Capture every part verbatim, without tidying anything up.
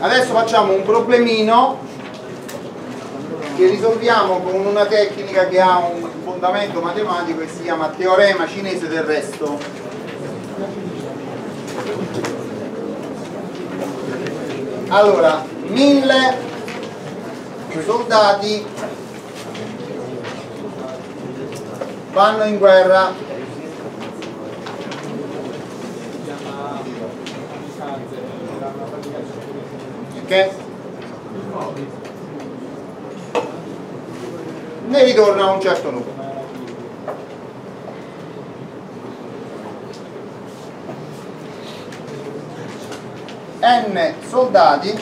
Adesso facciamo un problemino che risolviamo con una tecnica che ha un fondamento matematico che si chiama teorema cinese del resto. Allora, mille soldati vanno in guerra. Ok? Ne ritorna un certo numero. N soldati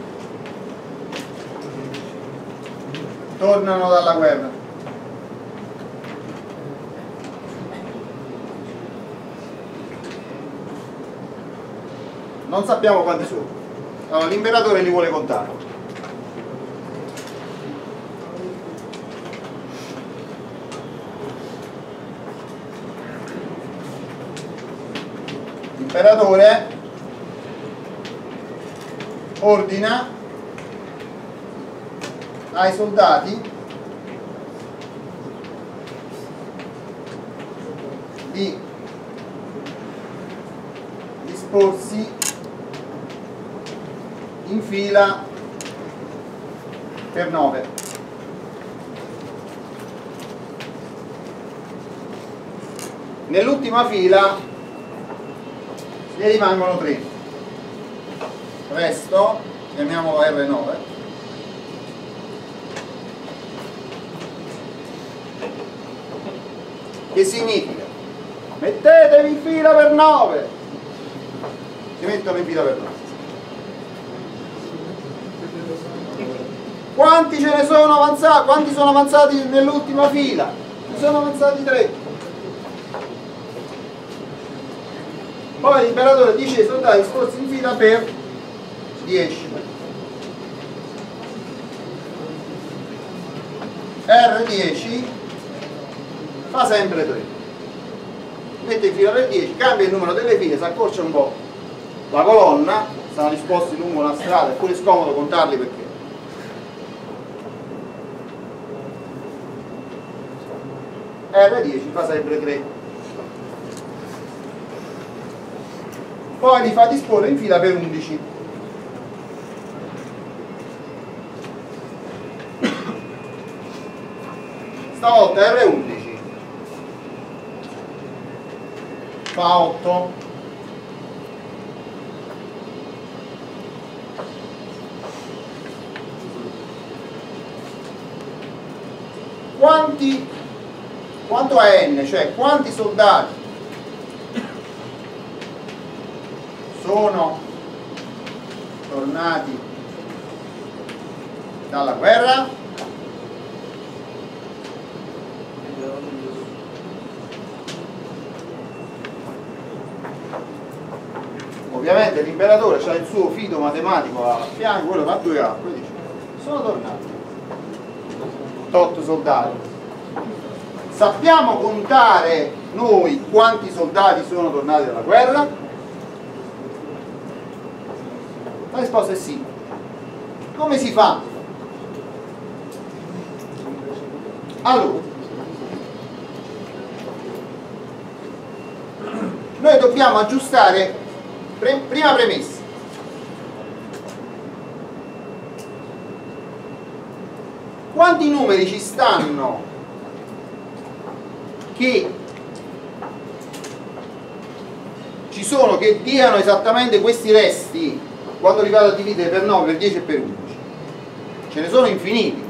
tornano dalla guerra. Non sappiamo quanti sono. Allora, l'imperatore li vuole contare. L'imperatore ordina ai soldati di disporsi in fila per nove. Nell'ultima fila ne rimangono tre. Resto, chiamiamolo R nove, che significa mettetevi in fila per nove. Si mettono in fila per nove. Quanti ce ne sono avanzati? Quanti sono avanzati nell'ultima fila? Ne sono avanzati tre. Poi l'imperatore dice ai soldati disposti in fila per dieci. R dieci fa sempre tre. Mette in fila per dieci, cambia il numero delle file, si accorcia un po' la colonna, stanno disposti lungo una strada, è pure scomodo contarli perché R dieci fa sempre tre. Poi li fa disporre in fila per undici. Stavolta R undici fa otto. Quanti, quanto è N, cioè quanti soldati sono tornati dalla guerra? Ovviamente l'imperatore ha il suo fido matematico a fianco, quello fa due calcoli, dice sono tornati otto soldati. Sappiamo contare noi quanti soldati sono tornati dalla guerra? La risposta è sì. Come si fa? Allora, noi dobbiamo aggiustare pre- prima premessa. Quanti numeri ci stanno che ci sono che diano esattamente questi resti quando li vado a dividere per nove, per dieci e per undici? Ce ne sono infiniti.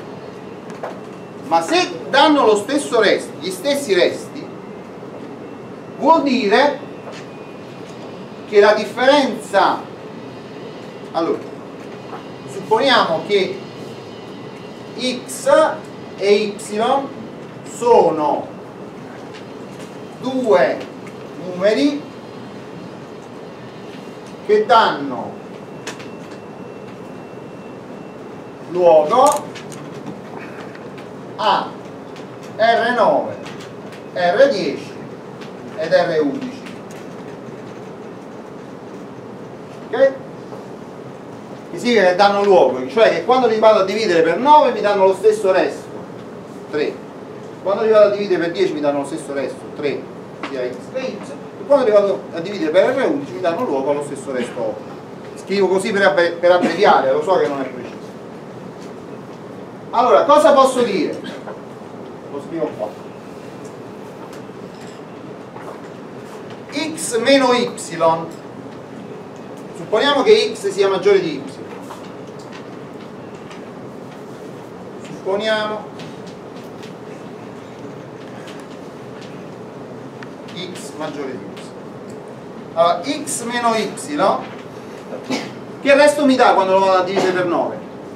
Ma se danno lo stesso resto, gli stessi resti, vuol dire che la differenza, allora, supponiamo che X e Y sono due numeri che danno luogo a R nove, R dieci ed R undici. Ok? significa che danno luogo, cioè che quando li vado a dividere per nove mi danno lo stesso resto, tre. Quando li vado a dividere per dieci mi danno lo stesso resto, tre, sia x che y, e quando li vado a dividere per R undici mi danno luogo allo stesso resto otto. Scrivo così per, abbre per abbreviare, lo so che non è preciso. Allora, cosa posso dire? Lo scrivo qua. X meno y, supponiamo che x sia maggiore di y, supponiamo x maggiore di y. Allora, x meno y, che resto mi dà quando lo vado a dividere per nove?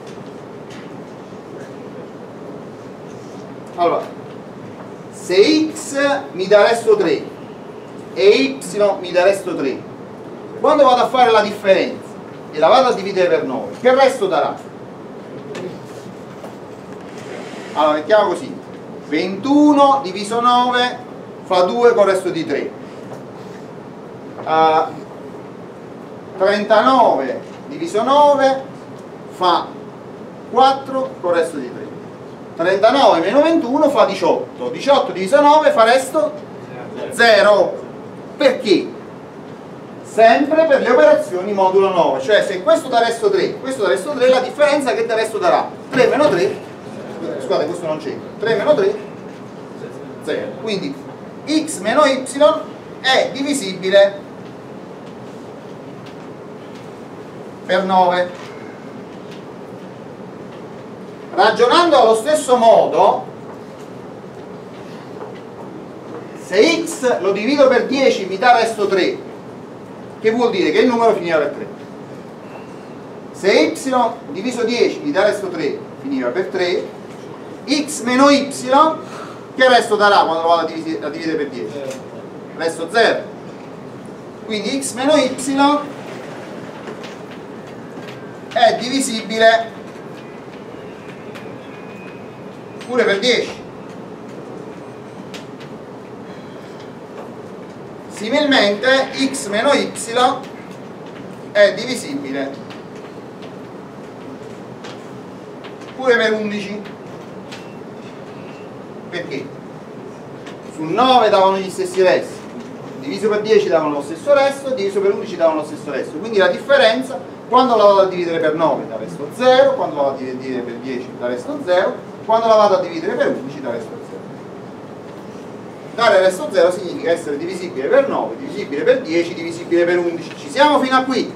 Allora, se x mi dà resto tre e y mi dà resto tre, quando vado a fare la differenza e la vado a dividere per nove, che resto darà? Allora, mettiamo così: ventuno diviso nove fa due con il resto di tre, uh, trentanove diviso nove fa quattro con il resto di tre, trentanove meno ventuno fa diciotto, diciotto diviso nove fa resto zero. Perché? Sempre per le operazioni modulo nove, cioè se questo dà resto tre, questo dà resto tre, la differenza che da resto darà? tre meno tre, scusate, questo non c'entra, tre meno tre, zero. Quindi x meno y è divisibile per nove. Ragionando allo stesso modo, se x lo divido per dieci mi dà resto tre, che vuol dire che il numero finiva per tre. Se y diviso dieci mi dà resto tre, finiva per tre. X meno y, che resto darà quando lo vado a dividere, a dividere per dieci? Resto zero. Quindi x meno y è divisibile pure per dieci. Similmente x meno y è divisibile pure per undici. Perché? Su nove davano gli stessi resti, diviso per dieci davano lo stesso resto, diviso per undici davano lo stesso resto. Quindi la differenza, quando la vado a dividere per nove dà resto zero, quando la vado a dividere per dieci dà resto zero, quando la vado a dividere per undici dà resto zero. Dare resto zero significa essere divisibile per nove, divisibile per dieci, divisibile per undici. Ci siamo fino a qui.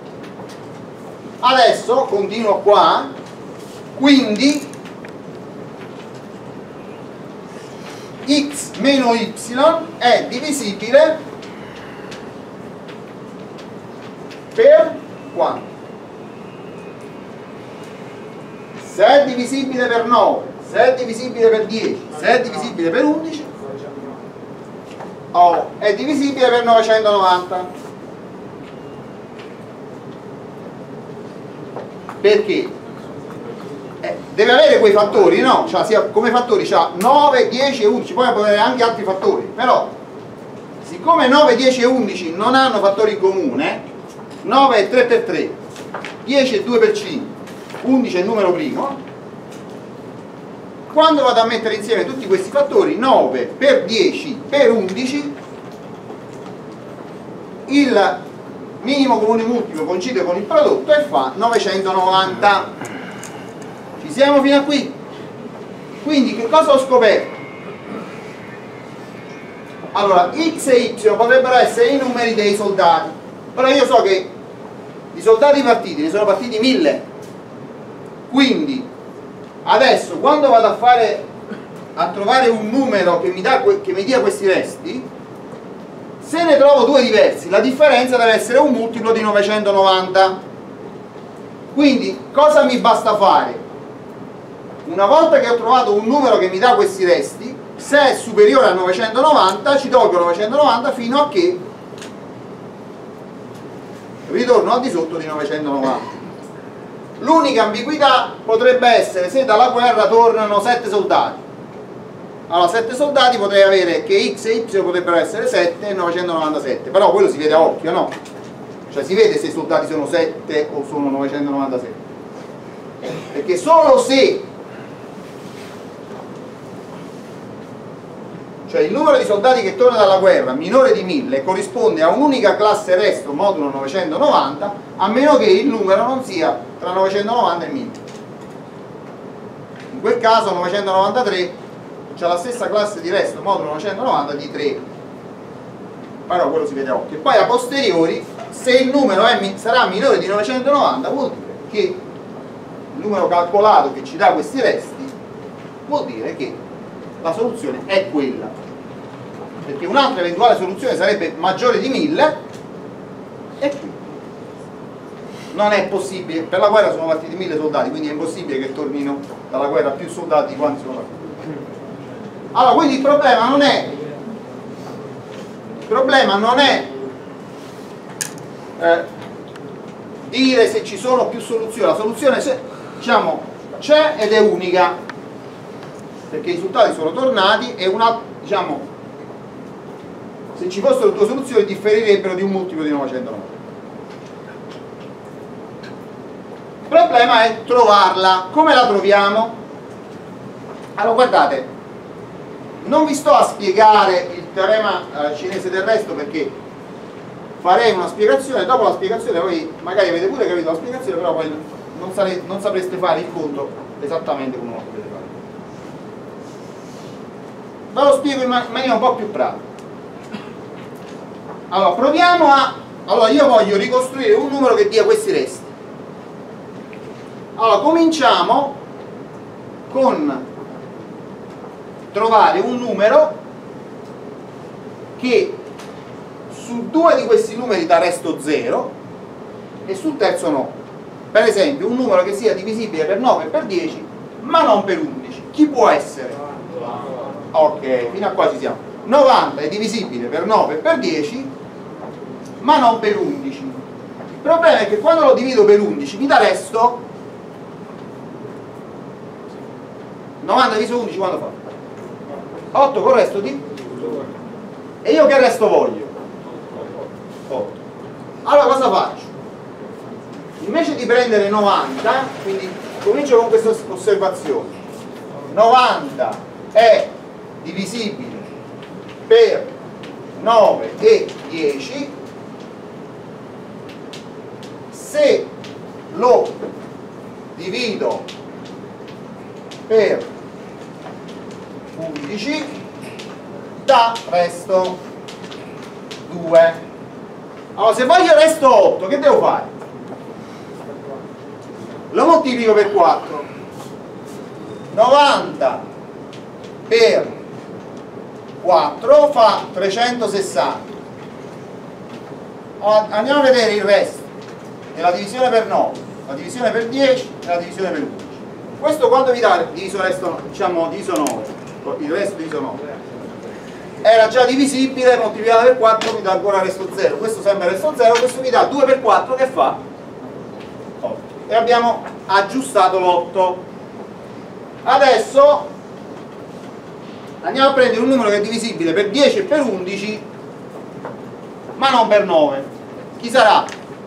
Adesso continuo qua, quindi x meno y è divisibile per quanto? Se è divisibile per nove, se è divisibile per dieci, se è divisibile per undici, oh, è divisibile per novecentonovanta. Perché? Eh, deve avere quei fattori, no? Cioè, sia, come fattori c'ha nove, dieci e undici, poi può avere anche altri fattori, però siccome nove, dieci e undici non hanno fattori in comune, nove è tre per tre, dieci è due per cinque, undici è il numero primo, quando vado a mettere insieme tutti questi fattori, nove per dieci per undici, il minimo comune multiplo coincide con il prodotto e fa novecentonovanta. Ci siamo fino a qui? Quindi che cosa ho scoperto? Allora, x e y potrebbero essere i numeri dei soldati. Ora io so che i soldati partiti ne sono partiti mille, quindi adesso quando vado a fare a trovare un numero che mi, dà, che mi dia questi resti, se ne trovo due diversi, la differenza deve essere un multiplo di novecentonovanta. Quindi cosa mi basta fare? Una volta che ho trovato un numero che mi dà questi resti, se è superiore a novecentonovanta ci tolgo novecentonovanta fino a che ritorno al di sotto di novecentonovanta. L'unica ambiguità potrebbe essere se dalla guerra tornano sette soldati. Allora sette soldati potrei avere che x e y potrebbero essere sette e novecentonovantasette, però quello si vede a occhio, no? Cioè si vede se i soldati sono sette o sono novecentonovantasei, perché solo se, cioè il numero di soldati che torna dalla guerra minore di mille corrisponde a un'unica classe resto modulo novecentonovanta, a meno che il numero non sia tra novecentonovanta e mille. In quel caso novecentonovantatré c'è la stessa classe di resto modulo novecentonovanta di tre, però quello si vede a occhio. E poi a posteriori, se il numero è, sarà minore di novecentonovanta, vuol dire che il numero calcolato che ci dà questi resti vuol dire che la soluzione è quella, perché un'altra eventuale soluzione sarebbe maggiore di mille e qui non è possibile. Per la guerra sono partiti mille soldati, quindi è impossibile che tornino dalla guerra più soldati di quanti sono partiti. Allora, quindi il problema non è il problema non è eh, dire se ci sono più soluzioni. La soluzione c'è, diciamo, c'è ed è unica, perché i risultati sono tornati, e una, diciamo, se ci fossero due soluzioni differirebbero di un multiplo di novecentonovanta. Il problema è trovarla. Come la troviamo? Allora, guardate, non vi sto a spiegare il teorema eh, cinese del resto, perché farei una spiegazione, dopo la spiegazione voi magari avete pure capito la spiegazione, però poi non, sare, non sapreste fare il conto esattamente come lo potete fare. Ve lo spiego in maniera un po' più pratica. Allora, proviamo a... Allora, io voglio ricostruire un numero che dia questi resti. Allora, cominciamo con trovare un numero che su due di questi numeri dà resto zero e sul terzo no. Per esempio, un numero che sia divisibile per nove e per dieci, ma non per undici. Chi può essere? Ok, fino a qua ci siamo. novanta è divisibile per nove e per dieci, ma non per undici. Il problema è che quando lo divido per undici mi dà resto novanta diviso undici, quando fa? otto con resto di? E io che resto voglio? otto. Allora cosa faccio? Invece di prendere novanta, quindi comincio con questa osservazione: novanta è divisibile per nove e dieci se lo divido per undici da resto due. Allora, se voglio resto otto, che devo fare? Lo moltiplico per quattro. novanta per quattro fa trecentosessanta. Allora, andiamo a vedere il resto. È la divisione per nove, la divisione per dieci e la divisione per undici. Questo quando vi dà diviso resto, diciamo diviso nove, il resto diviso nove era già divisibile, moltiplicato per quattro mi dà ancora resto zero. Questo sempre resto zero, questo mi dà due per quattro che fa otto. E abbiamo aggiustato l'otto. Adesso andiamo a prendere un numero che è divisibile per dieci e per undici, ma non per nove. Chi sarà?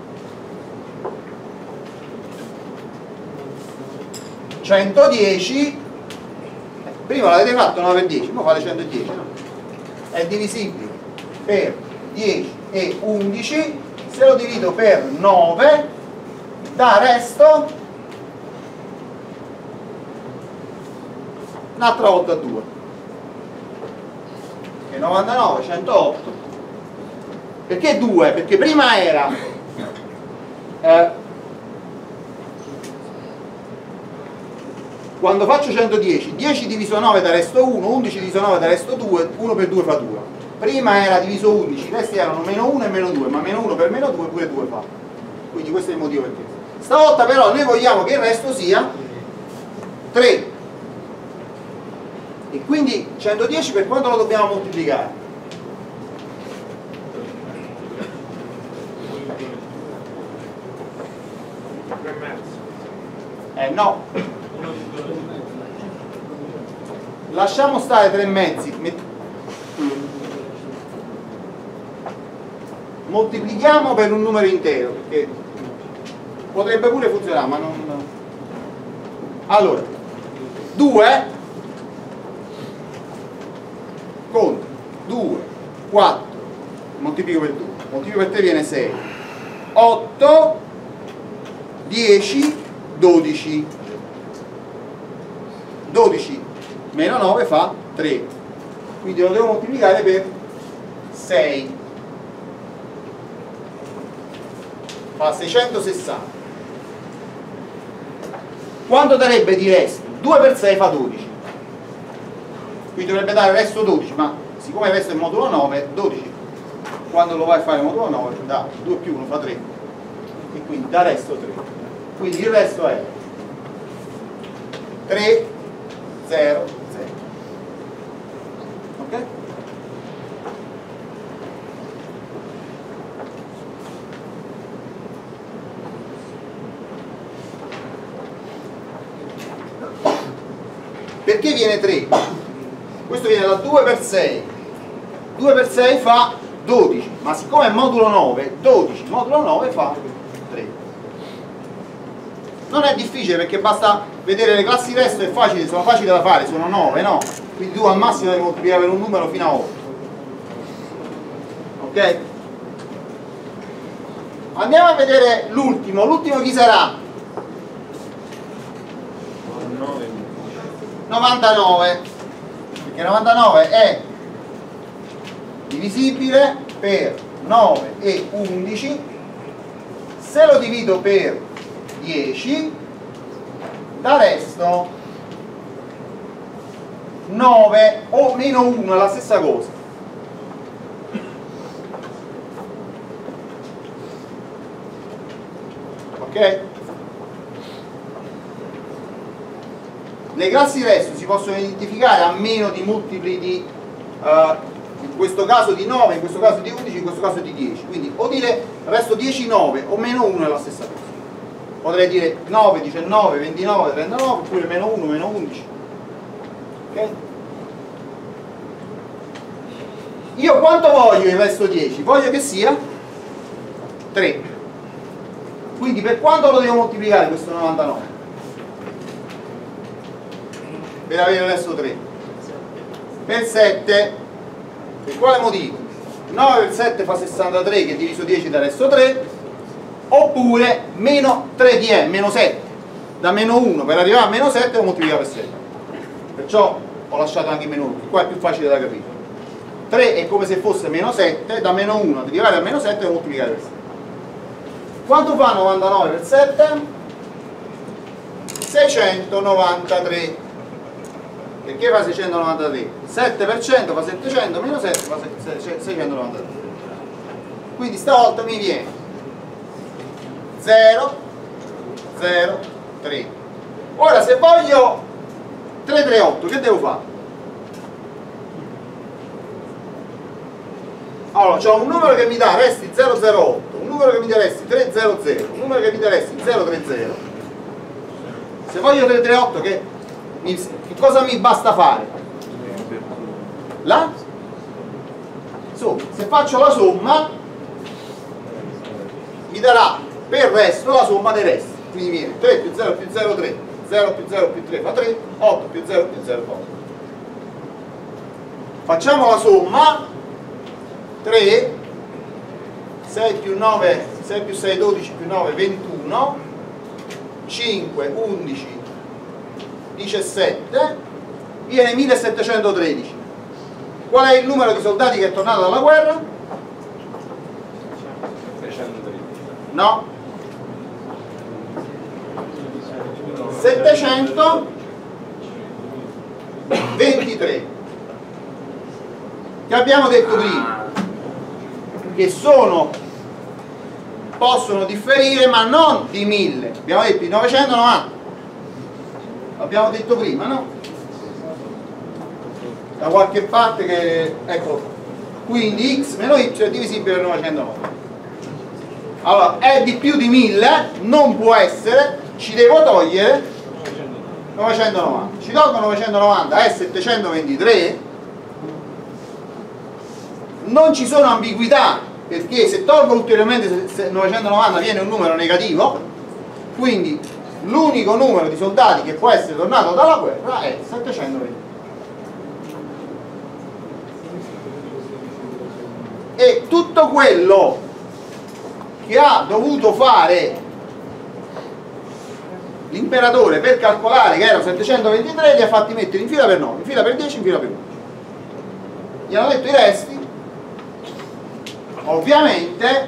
centodieci. Prima l'avete fatto nove per dieci, ora fate centodieci, no? È divisibile per dieci e undici, se lo divido per nove dà resto un'altra volta due, che è novantanove, centootto. Perché due? Perché prima era eh, quando faccio centodieci, dieci diviso nove da resto uno, undici diviso nove da resto due, uno per due fa due. Prima era diviso undici, i resti erano meno uno e meno due, ma meno uno per meno due pure due fa. Quindi questo è il motivo per questo. Stavolta però noi vogliamo che il resto sia tre. E quindi centodieci per quanto lo dobbiamo moltiplicare? Eh no. Lasciamo stare tre mezzi, moltiplichiamo per un numero intero, perché potrebbe pure funzionare, ma non... Allora, due, conto, due, quattro, moltiplico per due, moltiplico per tre viene sei, otto, dieci, dodici, dodici meno nove fa tre, quindi lo devo moltiplicare per sei, fa seicentosessanta. Quanto darebbe di resto? due per sei fa dodici, quindi dovrebbe dare resto dodici, ma siccome il resto è modulo nove, dodici quando lo vai a fare modulo nove da due più uno fa tre, e quindi da resto tre, quindi il resto è tre, zero, zero. Ok? Perché viene tre? Questo viene da due per sei, due per sei fa dodici, ma siccome è modulo nove, dodici modulo nove fa tre. Non è difficile perché basta vedere le classi resto, è facile, sono facili da fare, sono nove, no? Quindi tu al massimo devi moltiplicare per un numero fino a otto. Ok? Andiamo a vedere l'ultimo, l'ultimo chi sarà? novantanove, perché novantanove è divisibile per nove e undici, se lo divido per dieci da resto nove o meno uno è la stessa cosa. Ok? Le classi resto si possono identificare a meno di multipli di uh, in questo caso di nove, in questo caso di undici, in questo caso di dieci, quindi o dire resto dieci, nove o meno uno è la stessa cosa. Potrei dire nove, diciannove, ventinove, trentanove oppure meno uno, meno undici. Ok? Io quanto voglio il resto dieci? Voglio che sia tre, quindi per quanto lo devo moltiplicare questo novantanove? Per avere il resto tre? Per sette. Per quale motivo? nove per sette fa sessantatré, che diviso dieci dà resto tre, oppure meno tre di è, meno sette, da meno uno per arrivare a meno sette lo moltiplica per sette, perciò ho lasciato anche meno uno, qua è più facile da capire. tre è come se fosse meno sette, da meno uno ad arrivare a meno sette lo moltiplicare per sette. Quanto fa novantanove per sette? seicentonovantatré. Perché fa seicentonovantatré? sette per cento fa settecento, meno sette fa seicentonovantatré. Quindi stavolta mi viene zero, zero, tre. Ora se voglio trecentotrentotto, che devo fare? Allora, ho un numero che mi dà resti zero zero otto, un numero che mi dà resti trecento, un numero che mi dà resti zero trenta. Se voglio trecentotrentotto, che, mi, che cosa mi basta fare? La somma. Se faccio la somma mi darà per resto la somma dei resti, quindi viene tre più zero più zero tre, zero più zero più tre fa tre, otto più zero più zero fa otto. Facciamo la somma. tre, sei più nove, sei più sei, dodici più nove, ventuno, cinque, undici, diciassette, viene millesettecentotredici. Qual è il numero di soldati che è tornato dalla guerra? No. settecentoventitré. Che abbiamo detto prima? Che sono, possono differire ma non di mille, abbiamo detto di novecentonovanta, l'abbiamo detto prima, no? Da qualche parte che, ecco, quindi x meno y è divisibile per novecentonovanta. Allora è di più di mille, non può essere, ci devo togliere novecentonovanta, ci tolgo novecentonovanta è settecentoventitré. Non ci sono ambiguità, perché se tolgo ulteriormente novecentonovanta viene un numero negativo, quindi l'unico numero di soldati che può essere tornato dalla guerra è settecentoventi. E tutto quello che ha dovuto fare l'imperatore per calcolare che erano settecentoventitré li ha fatti mettere in fila per nove, in fila per dieci, in fila per undici. Gli hanno detto i resti. Ovviamente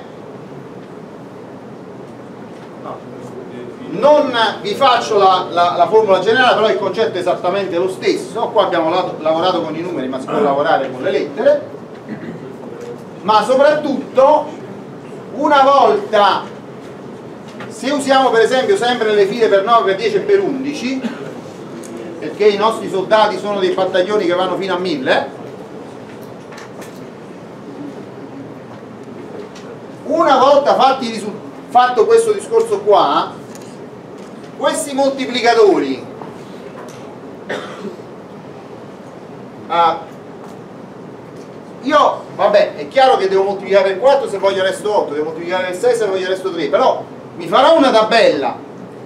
non vi faccio la, la, la formula generale, però il concetto è esattamente lo stesso. Qua abbiamo lavorato, lavorato con i numeri, ma si può lavorare con le lettere. Ma soprattutto, una volta, se usiamo per esempio sempre le file per nove, per dieci e per undici, perché i nostri soldati sono dei battaglioni che vanno fino a mille, una volta fatti, fatto questo discorso qua, questi moltiplicatori ah, io, vabbè, è chiaro che devo moltiplicare per quattro se voglio resto otto, devo moltiplicare per sei se voglio resto tre, però mi farò una tabella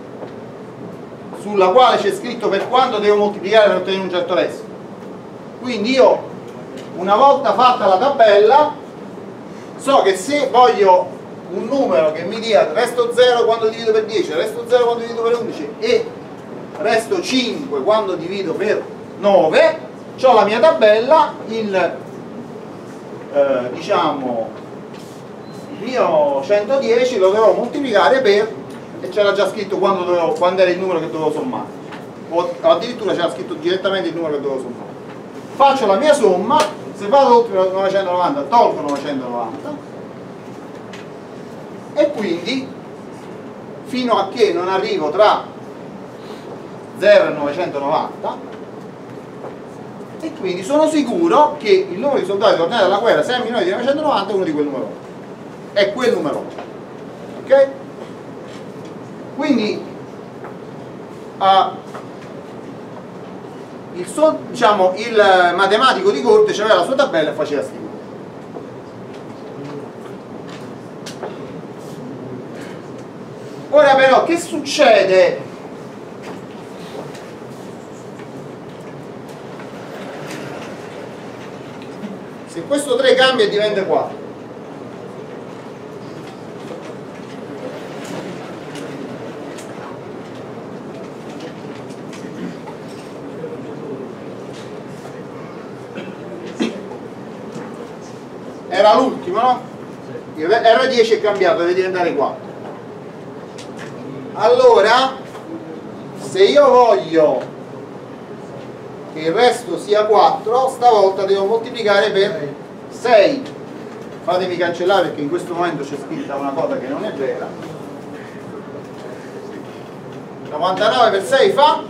sulla quale c'è scritto per quanto devo moltiplicare per ottenere un certo resto. Quindi io, una volta fatta la tabella, so che se voglio un numero che mi dia resto zero quando divido per dieci, resto zero quando divido per undici e resto cinque quando divido per nove, ho la mia tabella, il eh, diciamo il mio centodieci lo devo moltiplicare per, e c'era già scritto quando, dovevo, quando era il numero che dovevo sommare, o addirittura c'era scritto direttamente il numero che dovevo sommare. Faccio la mia somma, se vado oltre novecentonovanta tolgo novecentonovanta e quindi fino a che non arrivo tra zero e novecentonovanta, e quindi sono sicuro che il numero di soldati tornati dalla guerra, se è minore di novecentonovanta, è uno di quel numero, è quel numero, ok? Quindi uh, il, so, diciamo, il matematico di corte aveva la sua tabella e faceva sti. Ora però che succede se questo tre cambia e diventa quattro? Era l'ultimo, no? R dieci è cambiato, deve diventare quattro. Allora, se io voglio che il resto sia quattro, stavolta devo moltiplicare per sei. Fatemi cancellare perché in questo momento c'è scritta una cosa che non è vera. novantanove per sei fa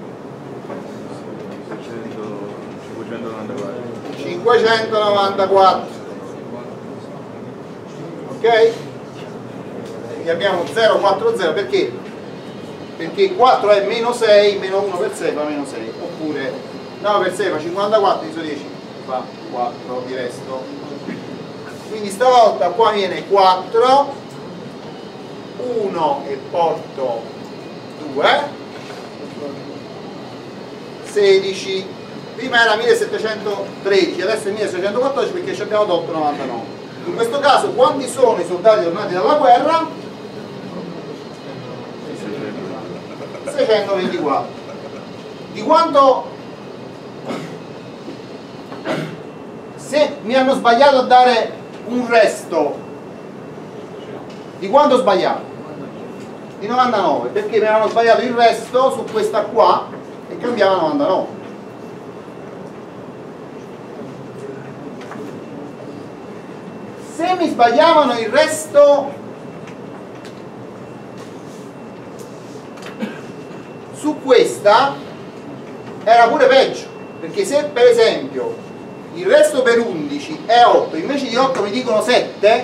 cinquecentonovantaquattro. Ok? Quindi abbiamo zero quattro zero, perché? Perché quattro è meno sei, meno uno per sei fa meno sei, oppure nove per sei fa cinquantaquattro, diviso dieci fa quattro di resto. Quindi stavolta qua viene quattro, uno e porto due, sedici, prima era millesettecentotredici, adesso è milleseicentoquattordici perché ci abbiamo tolto novantanove. In questo caso quanti sono i soldati tornati dalla guerra? seicentoventiquattro. Di quanto, se mi hanno sbagliato a dare un resto, di quanto ho sbagliato? Di novantanove, perché mi hanno sbagliato il resto su questa qua e cambiava novantanove. Se mi sbagliavano il resto su questa, era pure peggio, perché se per esempio il resto per undici è otto, invece di otto mi dicono sette,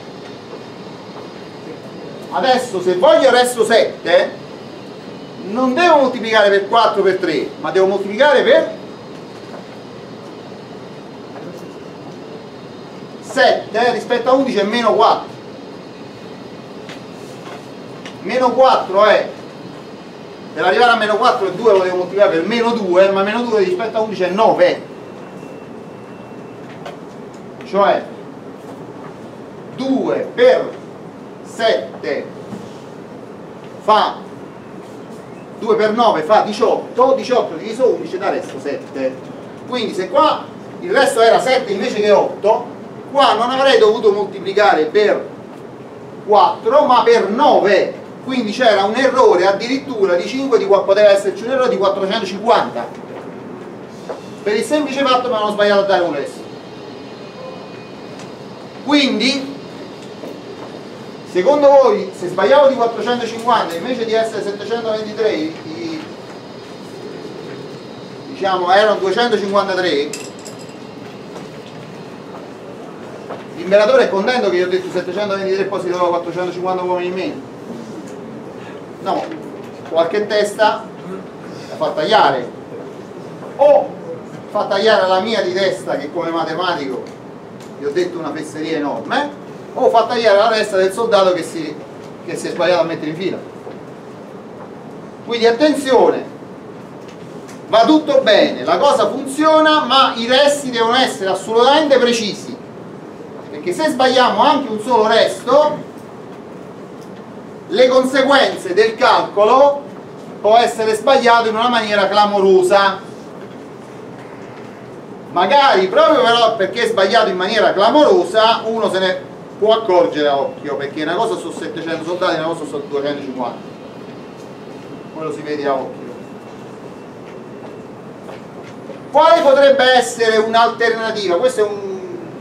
adesso se voglio il resto sette non devo moltiplicare per quattro per tre, ma devo moltiplicare per sette rispetto a undici è meno quattro. Meno quattro è, per arrivare a meno quattro e due lo devo moltiplicare per meno due, ma meno due rispetto a undici è nove. Cioè due per sette fa, due per nove fa diciotto, diciotto diviso undici dà resto sette. Quindi se qua il resto era sette invece che otto, qua non avrei dovuto moltiplicare per quattro ma per nove, quindi c'era un errore addirittura di cinque, di, poteva esserci un errore di quattrocentocinquanta, per il semplice fatto che mi hanno sbagliato a dare un resto. Quindi secondo voi, se sbagliavo di quattrocentocinquanta invece di essere settecentoventitré, i, diciamo erano duecentocinquantatré, l'imperatore è contento che io ho detto settecentoventitré, poi si trova quattrocentocinquanta uomini in meno? No, qualche testa la fa tagliare, o fa tagliare la mia di testa che come matematico vi ho detto una fesseria enorme, o fa tagliare la testa del soldato che si, che si è sbagliato a mettere in fila. Quindi attenzione, va tutto bene, la cosa funziona, ma i resti devono essere assolutamente precisi, perché se sbagliamo anche un solo resto, le conseguenze del calcolo può essere sbagliato in una maniera clamorosa. Magari proprio però perché è sbagliato in maniera clamorosa uno se ne può accorgere a occhio, perché una cosa sono settecento soldati e una cosa sono duecentocinquanta, quello si vede a occhio. Quale potrebbe essere un'alternativa? Questo è un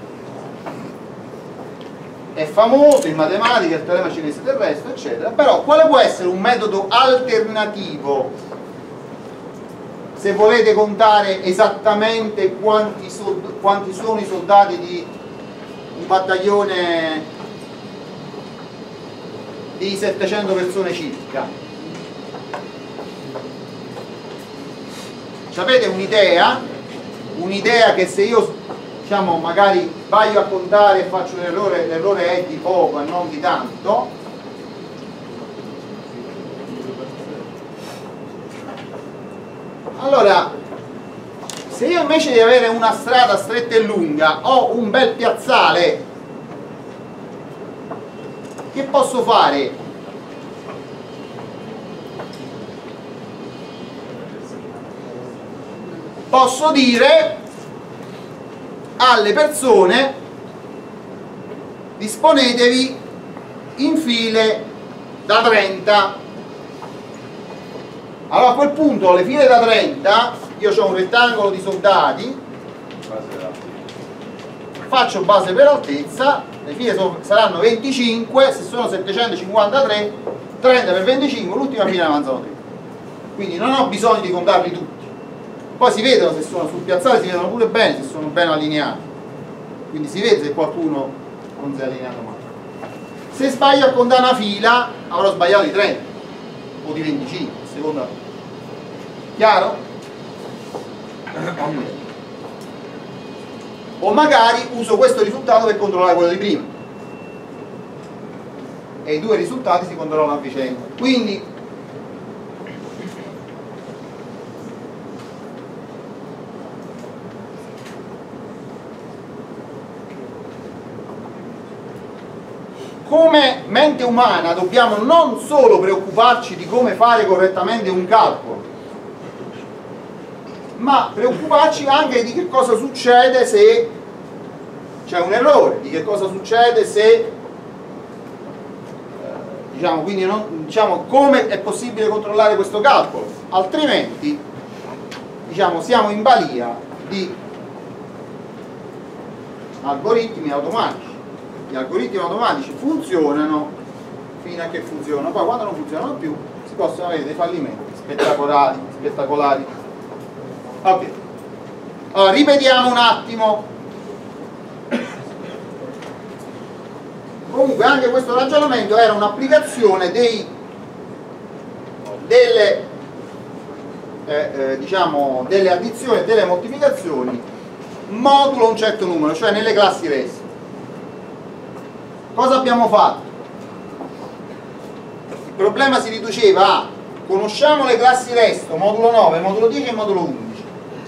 è famoso in matematica, il teorema cinese del resto, eccetera, però quale può essere un metodo alternativo se volete contare esattamente quanti, sold quanti sono i soldati di un battaglione di settecento persone circa? Sapete un'idea? Un'idea che se io, diciamo, magari sbaglio a contare e faccio un errore, l'errore è di poco e non di tanto, allora se io invece di avere una strada stretta e lunga ho un bel piazzale, che posso fare? Posso dire alle persone: disponetevi in file da trenta. Allora a quel punto le file da trenta, io ho un rettangolo di soldati, faccio base per altezza, le file sono, saranno venticinque, se sono settecentocinquantatré, trenta per venticinque, l'ultima fila ne avanzano tre. Quindi non ho bisogno di contarli tutti. Poi si vedono, se sono sul piazzale si vedono pure bene, se sono ben allineati, quindi si vede se qualcuno non si è allineato male. Se sbaglio a contare una fila avrò sbagliato di trenta o di venticinque, secondo. Chiaro? O magari uso questo risultato per controllare quello di prima e i due risultati si controllano a vicenda. Quindi come mente umana dobbiamo non solo preoccuparci di come fare correttamente un calcolo, ma preoccuparci anche di che cosa succede se c'è un errore, di che cosa succede se eh, diciamo, quindi non, diciamo, come è possibile controllare questo calcolo, altrimenti diciamo, siamo in balia di algoritmi automatici. Gli algoritmi automatici funzionano fino a che funzionano, poi quando non funzionano più si possono avere dei fallimenti spettacolari, spettacolari. Ok, allora ripetiamo un attimo. Comunque anche questo ragionamento era un'applicazione dei delle eh, eh, diciamo delle addizioni e delle moltiplicazioni modulo un certo numero, cioè nelle classi resti. cosa abbiamo fatto? Il problema si riduceva a conosciamo le classi resto, modulo nove, modulo dieci e modulo undici.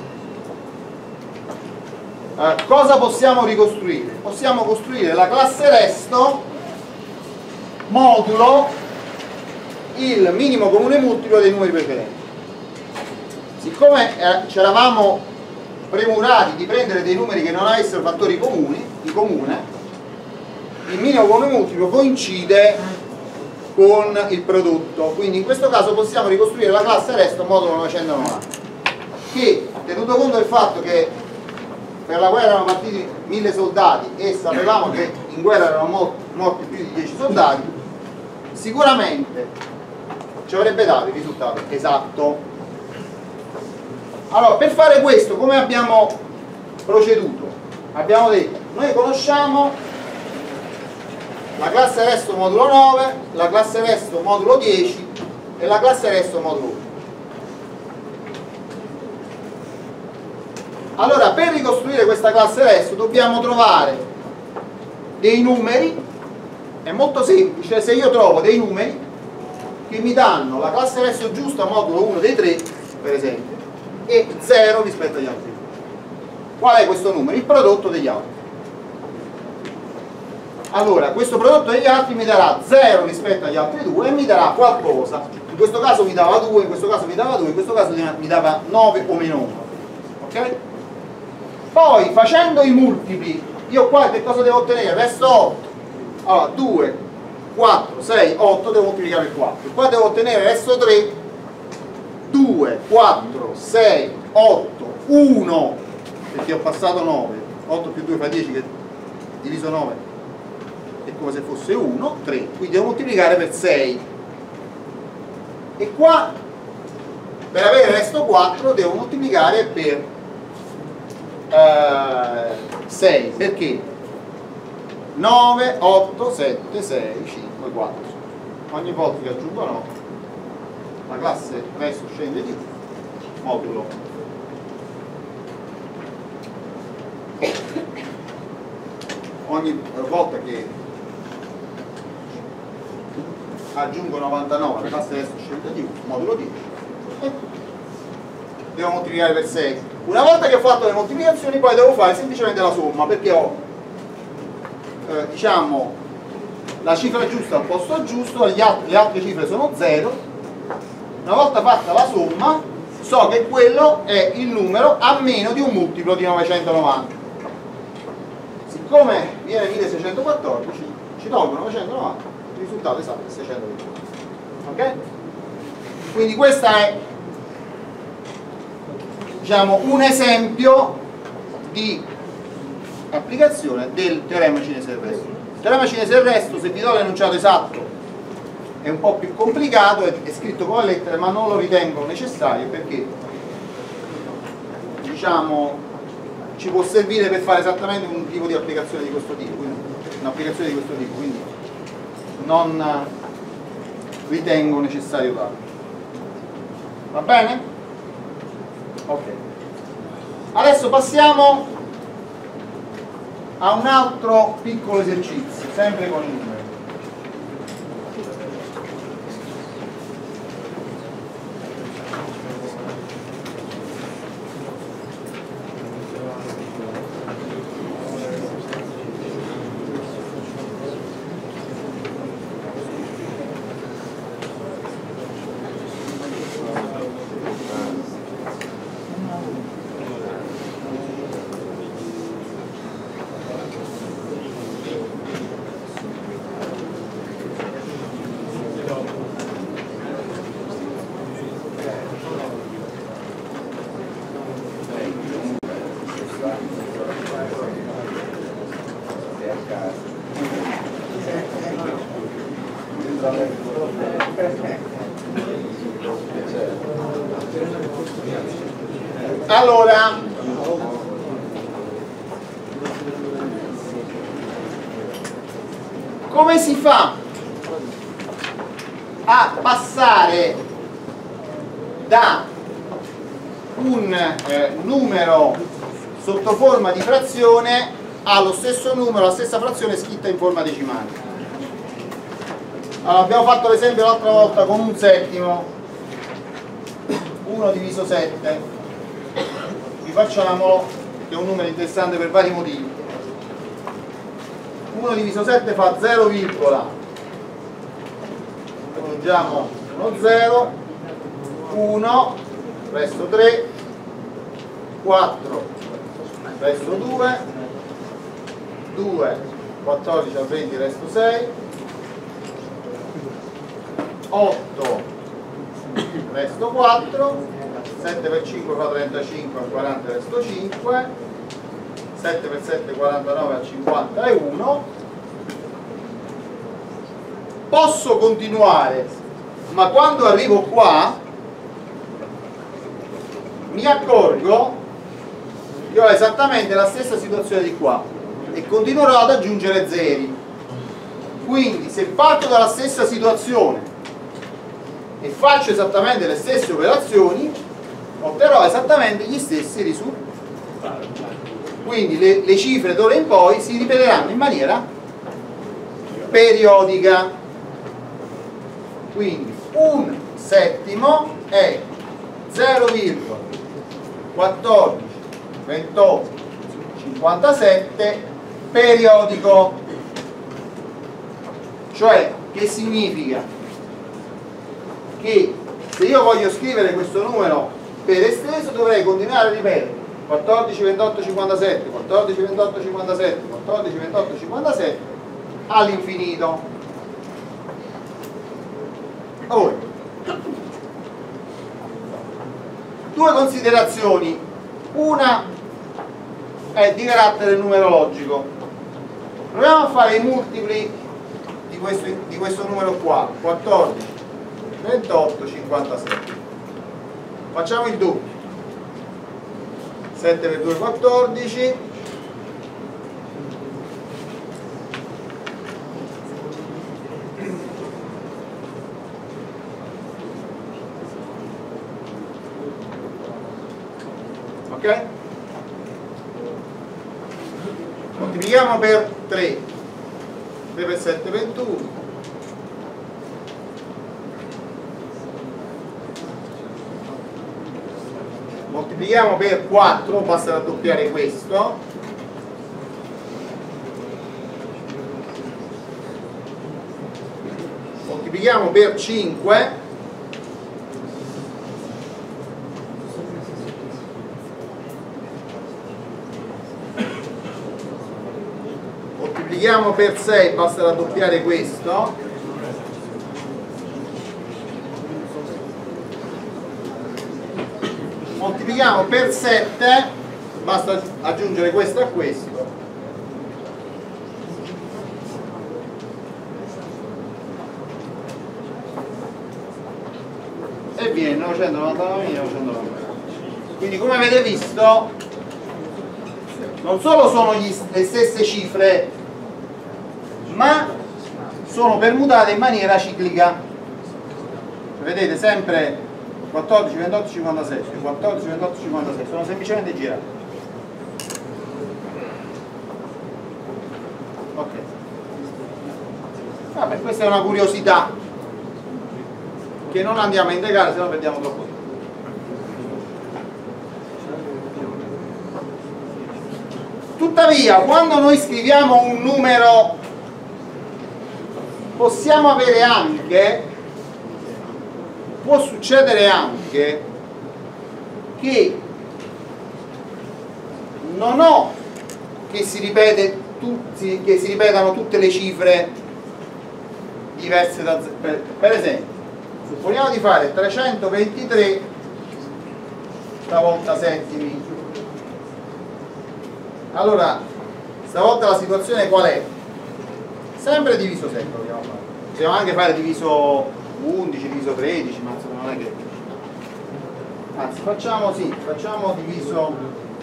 Eh, cosa possiamo ricostruire? Possiamo costruire la classe resto modulo il minimo comune multiplo dei numeri precedenti. Siccome eh, ci eravamo premurati di prendere dei numeri che non avessero fattori comuni, di comune, il minimo comune multiplo coincide con il prodotto, quindi in questo caso possiamo ricostruire la classe resto modulo novecentonovanta, che tenuto conto del fatto che per la guerra erano partiti mille soldati e sapevamo che in guerra erano morti più di dieci soldati, sicuramente ci avrebbe dato il risultato esatto. Allora, per fare questo come abbiamo proceduto? Abbiamo detto, noi conosciamo la classe resto modulo nove, la classe resto modulo dieci e la classe resto modulo uno. Allora, per ricostruire questa classe resto dobbiamo trovare dei numeri, è molto semplice, se io trovo dei numeri che mi danno la classe resto giusta modulo uno dei tre, per esempio, e zero rispetto agli altri. Qual è questo numero? Il prodotto degli altri. Allora, questo prodotto degli altri mi darà zero rispetto agli altri due e mi darà qualcosa. In questo caso mi dava due, in questo caso mi dava due, in questo caso mi dava nove o meno uno. Ok? Poi, facendo i multipli, io qua che cosa devo ottenere? Resto otto. Allora, due, quattro, sei, otto, devo moltiplicare il quattro. Qua devo ottenere resto tre, due, quattro, sei, otto, uno, perché ho passato nove. otto più due fa dieci, che diviso nove è come se fosse uno, tre, quindi devo moltiplicare per sei. E qua per avere resto quattro devo moltiplicare per eh, sei, perché nove, otto, sette, sei, cinque, quattro. Ogni volta che aggiungo nove la classe resto scende di modulo. Ogni volta che aggiungo novantanove, la classe resto scende di modulo dieci e devo moltiplicare per sei. Una volta che ho fatto le moltiplicazioni poi devo fare semplicemente la somma, perché ho eh, diciamo la cifra giusta al posto giusto, gli altri, le altre cifre sono zero. Una volta fatta la somma so che quello è il numero a meno di un multiplo di novecentonovanta. Siccome viene milleseicentoquattordici, ci tolgo novecentonovanta, il risultato esatto è seicentoventi. Ok? Quindi questa è, diciamo, un esempio di applicazione del teorema cinese del resto. Il teorema cinese del resto, se vi do l'enunciato esatto, è un po' più complicato, è, è scritto con le lettere, ma non lo ritengo necessario perché, diciamo, ci può servire per fare esattamente un tipo di applicazione di questo tipo, quindi un'applicazione di questo tipo, quindi non ritengo necessario darlo. Va bene? Ok. Adesso passiamo a un altro piccolo esercizio, sempre con i numeri. Allora, come si fa a passare da un eh, numero sotto forma di frazione allo stesso numero, alla stessa frazione scritta in forma decimale? Allora, abbiamo fatto l'esempio l'altra volta con un settimo, uno diviso sette, rifacciamolo, che è un numero interessante per vari motivi. uno diviso sette fa zero, aggiungiamo uno zero, uno, resto tre, quattro, resto due, due, quattordici a venti, resto sei, otto, resto quattro, sette per cinque fa trentacinque, a quaranta resto cinque, sette per sette quarantanove, a cinquanta e uno. Posso continuare, ma quando arrivo qua mi accorgo che ho esattamente la stessa situazione di qua e continuerò ad aggiungere zeri. Quindi se parto dalla stessa situazione e faccio esattamente le stesse operazioni, otterrò esattamente gli stessi risultati. Quindi le, le cifre d'ora in poi si ripeteranno in maniera periodica. Quindi un settimo è zero virgola quattordici ventotto cinquantasette periodico. Cioè, che significa? Che se io voglio scrivere questo numero per esteso dovrei continuare a ripetere quattordici ventotto cinquantasette, quattordici ventotto cinquantasette, quattordici ventotto cinquantasette all'infinito. Ora, due considerazioni, una è di carattere numerologico. Proviamo a fare i multipli di questo, di questo numero qua, quattordici ventotto cinquantasette. Facciamo il doppio. sette per due quattordici, ok? Moltiplichiamo per tre, tre per sette ventuno, moltiplichiamo per quattro, basta raddoppiare questo, moltiplichiamo per cinque, moltiplichiamo per sei, basta raddoppiare questo, moltiplichiamo per sette, basta aggiungere questo a questo, e viene novecentonovantanove novecentonovantanove. Quindi, come avete visto, non solo sono gli, le stesse cifre, ma sono permutate in maniera ciclica. Vedete sempre quattordici ventotto cinquantasette, quattordici ventotto cinquantasette, sono semplicemente girati. Ok. Vabbè, questa è una curiosità che non andiamo a integrare, se no perdiamo troppo tempo. Tuttavia, quando noi scriviamo un numero, possiamo avere anche, può succedere anche che non ho che si ripete tutti, che si ripetano tutte le cifre diverse da zero. Per, per esempio, supponiamo di fare trecentoventitré stavolta settimi. Allora, stavolta la situazione qual è? Sempre diviso sette dobbiamo fare. Possiamo anche fare diviso undici, diviso tredici, ma insomma non è che... Anzi, facciamo sì, facciamo diviso...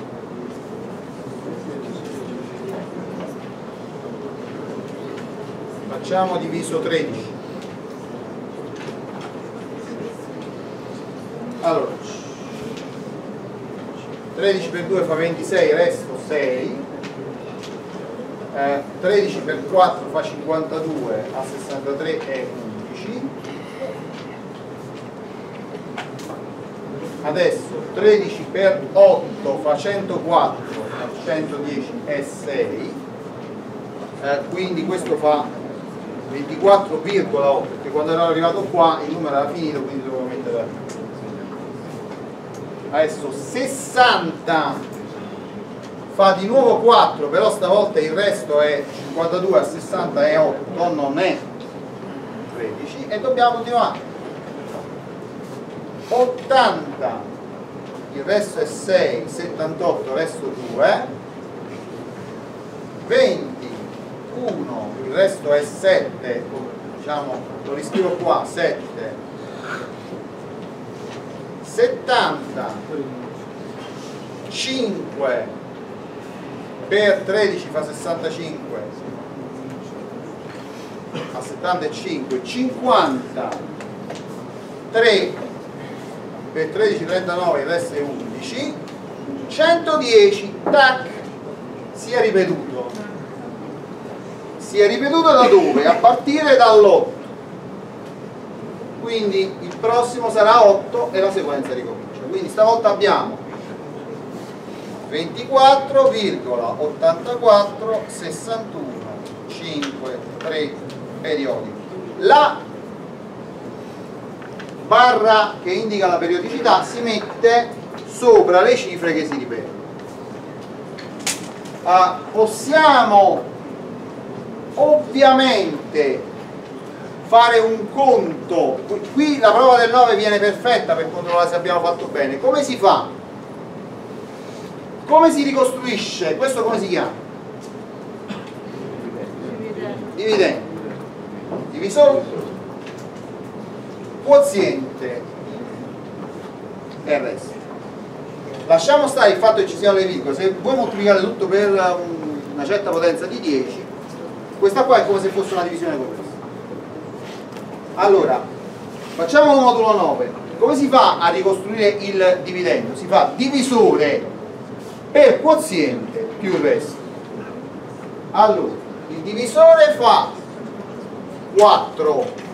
Facciamo diviso tredici. Allora, tredici per due fa ventisei, resto sei, eh, tredici per quattro fa cinquantadue, a sessantatré è uno. adesso tredici per otto fa centoquattro, centodieci è sei, eh, quindi questo fa ventiquattro virgola otto, perché quando ero arrivato qua il numero era finito, quindi dovevo mettere adesso sessanta fa di nuovo quattro, però stavolta il resto è cinquantadue a sessanta è otto, non è tredici, e dobbiamo continuare. Ottanta, il resto è sei, settantotto, il resto due, venti, uno, il resto è sette, diciamo, lo riscrivo qua, sette, settanta, cinque per tredici fa sessantacinque, a settantacinque, cinquanta, tre per tredici, trentanove, il resto è undici, centodieci, tac, si è ripetuto. Si è ripetuto da dove? A partire dall'otto. Quindi il prossimo sarà otto e la sequenza ricomincia. Quindi stavolta abbiamo ventiquattro virgola ottantaquattro sessantuno cinque tre periodici. La barra che indica la periodicità si mette sopra le cifre che si ripetono. Uh, possiamo ovviamente fare un conto, qui la prova del nove viene perfetta per controllare se abbiamo fatto bene. Come si fa? Come si ricostruisce? Questo come si chiama? Dividendo. Divisore, quoziente e il resto. Lasciamo stare il fatto che ci siano le virgole. Se voi moltiplicate tutto per una certa potenza di dieci, questa qua è come se fosse una divisione complessa. Allora, facciamo un modulo nove. Come si fa a ricostruire il dividendo? Si fa divisore per quoziente più il resto. Allora, il divisore fa quattro.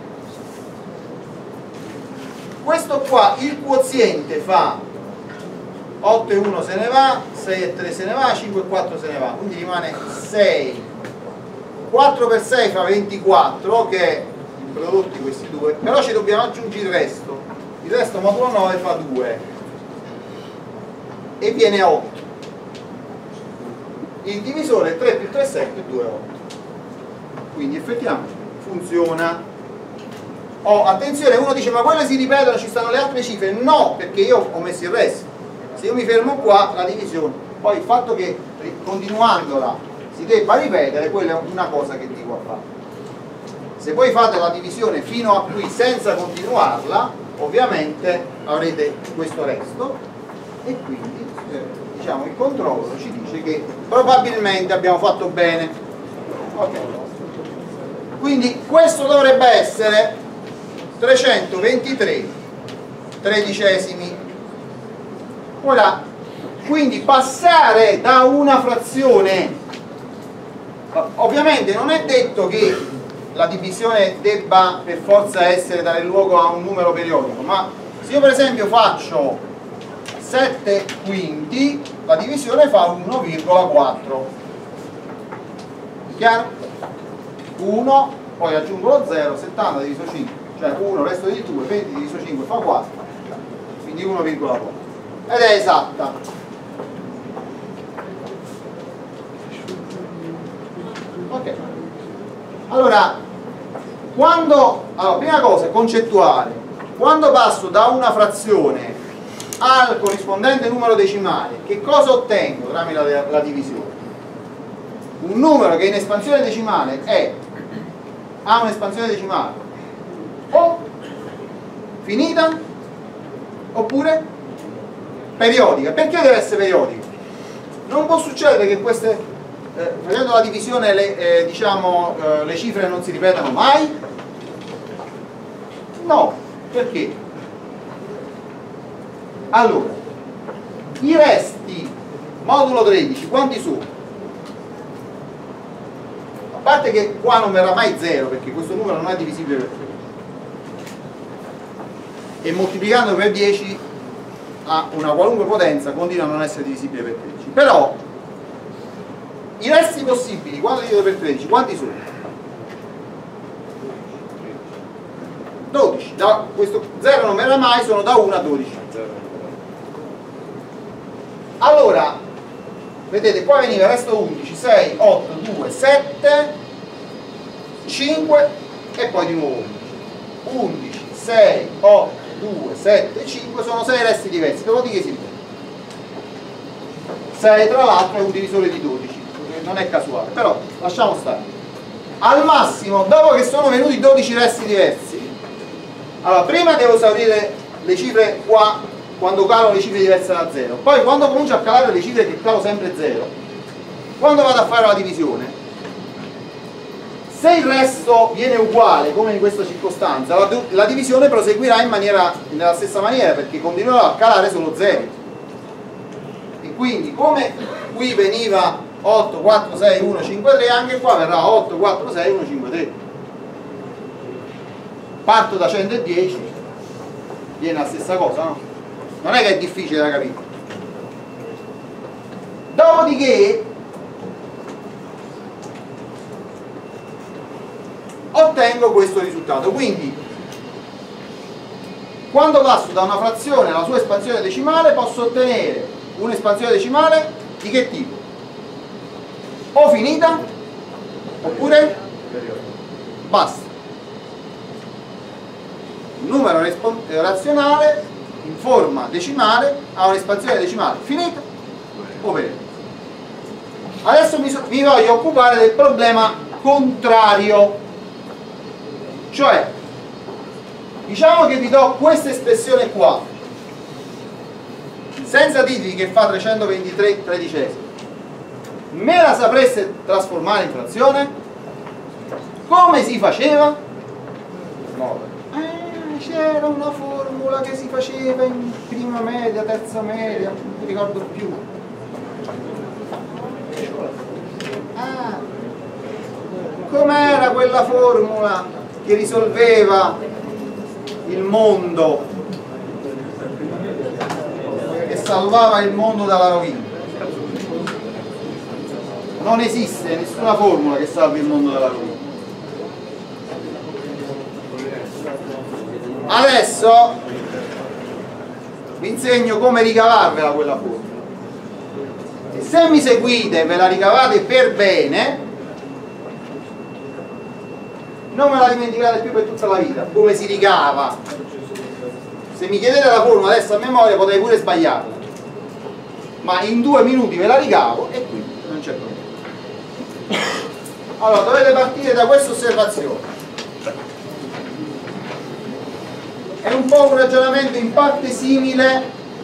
Questo qua, il quoziente fa otto e uno se ne va, sei e tre se ne va, cinque e quattro se ne va, quindi rimane sei. quattro per sei fa ventiquattro, che è il prodotto di questi due, però ci dobbiamo aggiungere il resto. Il resto modulo nove fa due e viene otto. Il divisore tre più tre è sette, due è otto. Quindi effettivamente funziona. Oh, attenzione, uno dice ma quelle si ripetono, ci stanno le altre cifre. No, perché io ho messo il resto. Se io mi fermo qua, la divisione, poi il fatto che continuandola si debba ripetere, quella è una cosa che dico a fare. Se poi fate la divisione fino a qui senza continuarla, ovviamente avrete questo resto e quindi eh, diciamo il controllo ci dice che probabilmente abbiamo fatto bene. Ok. Quindi questo dovrebbe essere trecentoventitré tredicesimi. Ora, quindi passare da una frazione, ovviamente non è detto che la divisione debba per forza essere dare luogo a un numero periodico, ma se io per esempio faccio sette quinti, la divisione fa uno virgola quattro. Chiaro? uno, poi aggiungo lo zero, settanta diviso cinque, cioè uno, resto di due, venti diviso cinque fa quattro, quindi uno virgola quattro. Ed è esatta. Ok. Allora, quando, allora, prima cosa, concettuale, quando passo da una frazione al corrispondente numero decimale, che cosa ottengo tramite la, la divisione? Un numero che in espansione decimale è, ha un'espansione decimale o finita oppure periodica. Perché deve essere periodica? Non può succedere che queste, eh, facendo la divisione, le, eh, diciamo, eh, le cifre non si ripetano mai? No, perché? Allora, i resti modulo tredici quanti sono? A parte che qua non verrà mai zero perché questo numero non è divisibile per tredici e moltiplicando per dieci a una qualunque potenza continua a non essere divisibile per tredici. Però i resti possibili quando divido per tredici quanti sono? dodici. Da questo zero non verrà mai, sono da uno a dodici. Allora vedete qua veniva resto undici, sei, otto, due, sette, cinque e poi di nuovo undici. undici, sei, otto, due, sette, cinque sono sei resti diversi, dopodiché si ripete. sei tra l'altro è un divisore di dodici, non è casuale, però lasciamo stare. Al massimo, dopo che sono venuti dodici resti diversi, allora prima devo esaurire le cifre qua quando calano le cifre diverse da zero, poi quando comincio a calare le cifre che calo sempre zero, quando vado a fare la divisione, se il resto viene uguale come in questa circostanza, la, la divisione proseguirà in maniera, nella stessa maniera, perché continuerà a calare solo zero. E quindi come qui veniva otto, quattro, sei, uno, cinque, tre, anche qua verrà otto, quattro, sei, uno, cinque, tre. Parto da centodieci, viene la stessa cosa, no? Non è che è difficile da capire. Dopodiché ottengo questo risultato. Quindi quando passo da una frazione alla sua espansione decimale posso ottenere un'espansione decimale di che tipo? O finita oppure basta. Un numero razionale in forma decimale ha un'espansione decimale finita o periodica. Adesso mi, so, mi voglio occupare del problema contrario, cioè diciamo che vi do questa espressione qua senza dirvi che fa trecentoventitré tredicesimi, me la sapreste trasformare in frazione? Come si faceva? No. C'era una formula che si faceva in prima media, terza media, non mi ricordo più. Ah, com'era quella formula che risolveva il mondo, che salvava il mondo dalla rovina? Non esiste nessuna formula che salvi il mondo dalla rovina. Adesso vi insegno come ricavarvela quella formula, e se mi seguite e ve la ricavate per bene non me la dimenticate più per tutta la vita come si ricava. Se mi chiedete la formula adesso a memoria potrei pure sbagliarla, ma in due minuti ve la ricavo e quindi non c'è problema. Allora dovete partire da questa osservazione. È un po' un ragionamento in parte simile.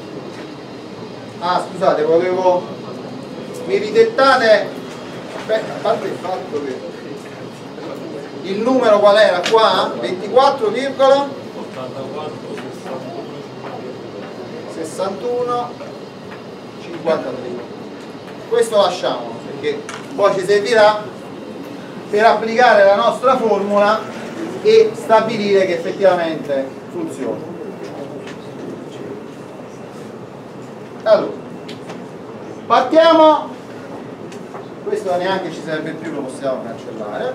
Ah scusate, volevo, mi ridettate, beh, a parte il fatto che il numero qual era qua? ventiquattro virgola sessantuno cinquantatré. Questo lasciamolo perché poi ci servirà per applicare la nostra formula e stabilire che effettivamente funziona. Allora, partiamo, questo neanche ci serve più, lo possiamo cancellare.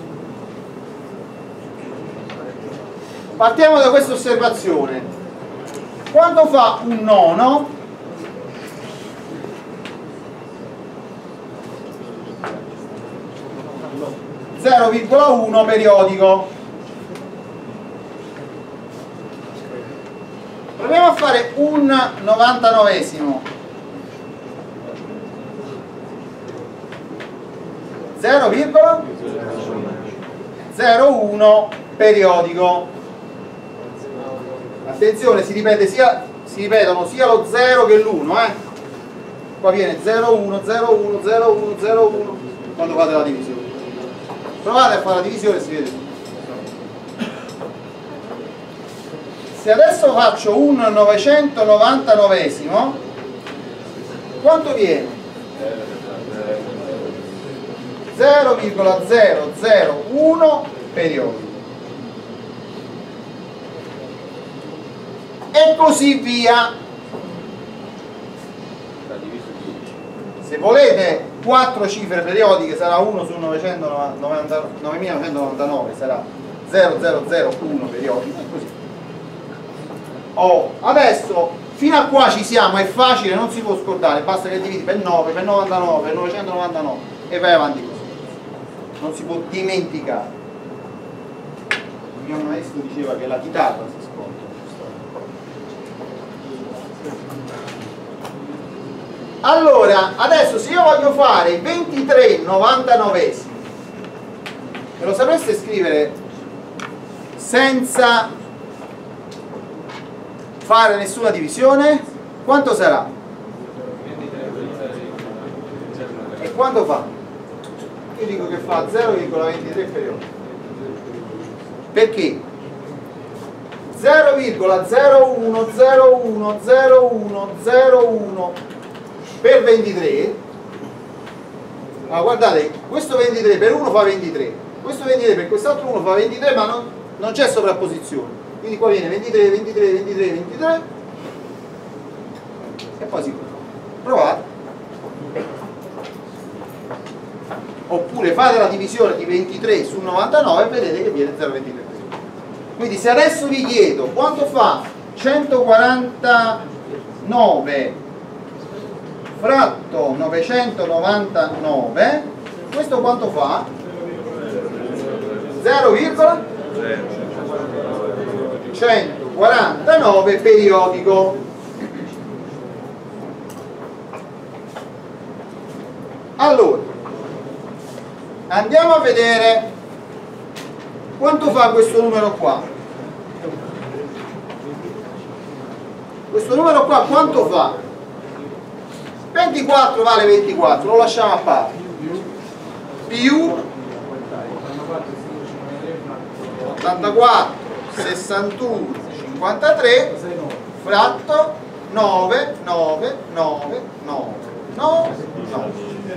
Partiamo da questa osservazione. Quanto fa un nono zero virgola uno periodico? Proviamo a fare un novantanovesimo. zero virgola zero uno periodico. Attenzione, si ripete sia, si ripetono sia lo zero che l'uno, eh? Qua viene zero uno zero uno zero uno zero uno quando fate la divisione. Provate a fare la divisione e si vede. Se adesso faccio un novecentonovantanovesimo, quanto viene? zero virgola zero zero uno periodico. E così via. Se volete quattro cifre periodiche sarà uno su novemilaноvecentonovantanove, sarà zero zero zero uno periodico, e così. Oh, adesso fino a qua ci siamo, è facile, non si può scordare, basta che dividi per nove, per novantanove, per novecentonovantanove e vai avanti così. Non si può dimenticare. Il mio maestro diceva che la chitarra si scontra. Allora, adesso se io voglio fare i ventitré novantanovesimi, me lo sapreste scrivere senza fare nessuna divisione? Quanto sarà? E quanto fa? Io dico che fa zero virgola ventitré periodi. Perché? zero virgola zero uno zero uno zero uno zero uno per ventitré. Ma guardate, questo ventitré per uno fa ventitré, questo ventitré per quest'altro uno fa ventitré, ma non, non c'è sovrapposizione. Quindi qua viene ventitré, ventitré, ventitré, ventitré e poi si provate. Oppure fate la divisione di ventitré su novantanove e vedete che viene zero virgola ventitré. Quindi se adesso vi chiedo quanto fa centoquarantanove fratto novecentonovantanove, questo quanto fa? zero virgola centoquarantanove periodico. Allora, andiamo a vedere quanto fa questo numero qua. Questo numero qua quanto fa? ventiquattro vale ventiquattro, lo lasciamo a parte. Più ottantaquattro, sessantuno, cinquantatré fratto nove, nove, nove, nove, nove, nove.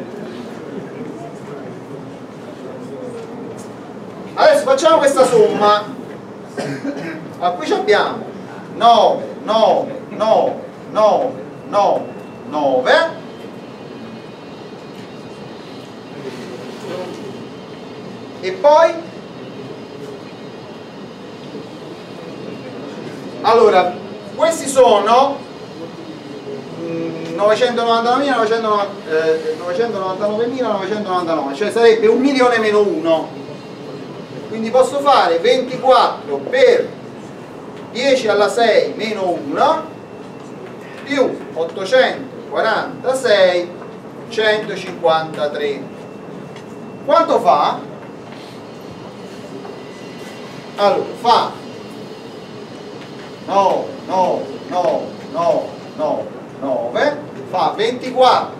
Adesso facciamo questa somma. Ma qui abbiamo nove, nove, nove, nove, nove, nove e poi allora questi sono novecentonovantanovemila novecentonovantanove, cioè sarebbe un milione meno uno, quindi posso fare ventiquattro per dieci alla sei meno uno più ottocentoquarantasei centocinquantatré. Quanto fa? Allora fa nove, nove, nove, nove, nove, nove, fa ventiquattro,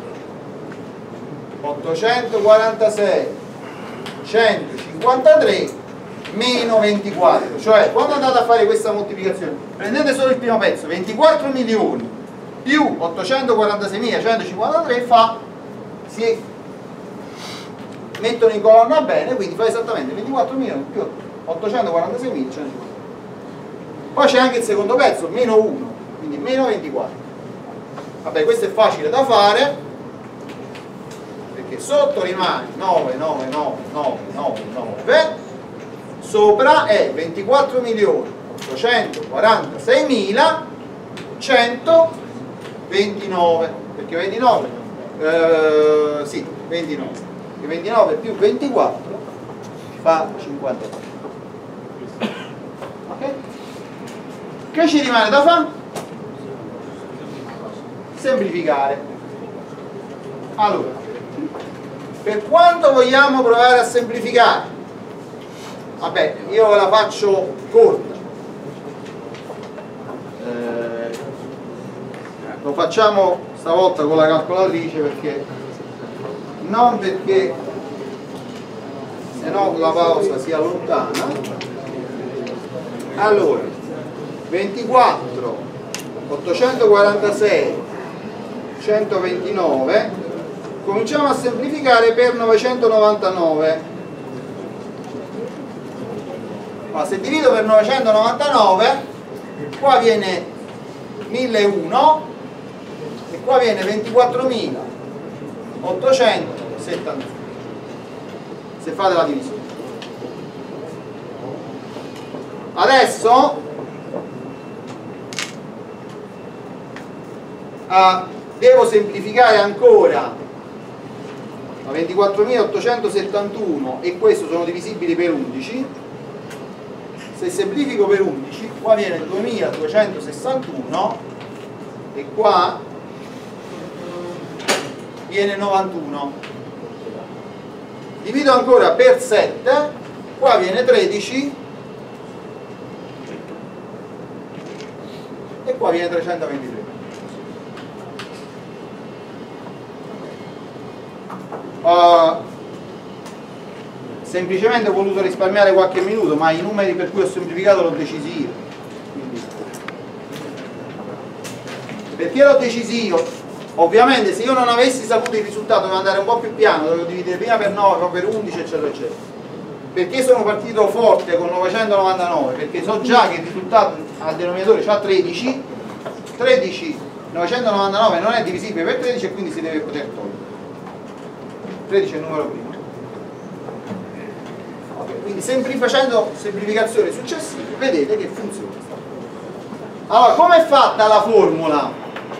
ottocentoquarantasei, centocinquantatré meno ventiquattro, cioè quando andate a fare questa moltiplicazione prendete solo il primo pezzo, ventiquattro milioni più ottocentoquarantaseimilacentocinquantatré fa, si mettono in colonna bene, quindi fa esattamente ventiquattro milioni più ottocentoquarantaseimilacentocinquantatré. Poi c'è anche il secondo pezzo, meno uno, quindi meno ventiquattro. Vabbè, questo è facile da fare perché sotto rimane nove, nove, nove, nove, nove, nove, sopra è ventiquattro milioni ottocentoquarantaseimilacentovantanove, perché ventinove, eh, sì, ventinove, e ventinove più ventiquattro fa cinquantatré. Ok? Che ci rimane da fare? Semplificare. Allora, per quanto vogliamo provare a semplificare? Vabbè, io ve la faccio corta. Eh, lo facciamo stavolta con la calcolatrice perché non perché se no la pausa si allontana. Allora, ventiquattro, ottocentoquarantasei, centoventinove, cominciamo a semplificare per novecentonovantanove. Ma se divido per novecentonovantanove, qua viene milleuno e qua viene ventiquattromila ottocentosettantuno, se fate la divisione. Adesso ah, devo semplificare ancora la ventiquattromilaottocentosettantuno e questo sono divisibili per undici. Se semplifico per undici, qua viene duemiladuecentosessantuno e qua viene novantuno. Divido ancora per sette, qua viene tredici e qua viene trecentoventitré. Uh, semplicemente ho voluto risparmiare qualche minuto, ma i numeri per cui ho semplificato l'ho decisi io. Quindi, perché l'ho decisi io? Ovviamente se io non avessi saputo il risultato dovevo andare un po' più piano, dovevo dividere prima per nove, poi per undici eccetera eccetera. Perché sono partito forte con novecentonovantanove? Perché so già che il risultato al denominatore c'ha tredici, tredici novecentonovantanove non è divisibile per tredici e quindi si deve poter togliere. tredici è il numero primo. Okay, quindi sempli, facendo semplificazioni successive vedete che funziona. Allora, come è fatta la formula?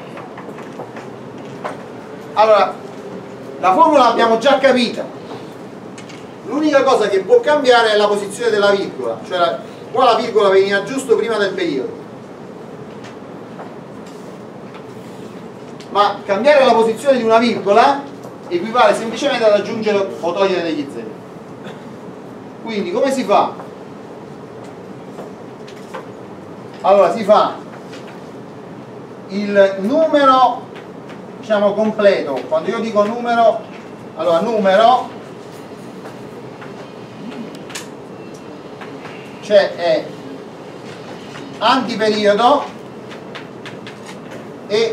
Allora, la formula l'abbiamo già capita. L'unica cosa che può cambiare è la posizione della virgola, cioè la, qua la virgola veniva giusto prima del periodo. Ma cambiare la posizione di una virgola equivale semplicemente ad aggiungere o togliere degli zeri. Quindi come si fa? Allora si fa il numero, diciamo, completo. Quando io dico numero, allora numero, cioè è antiperiodo e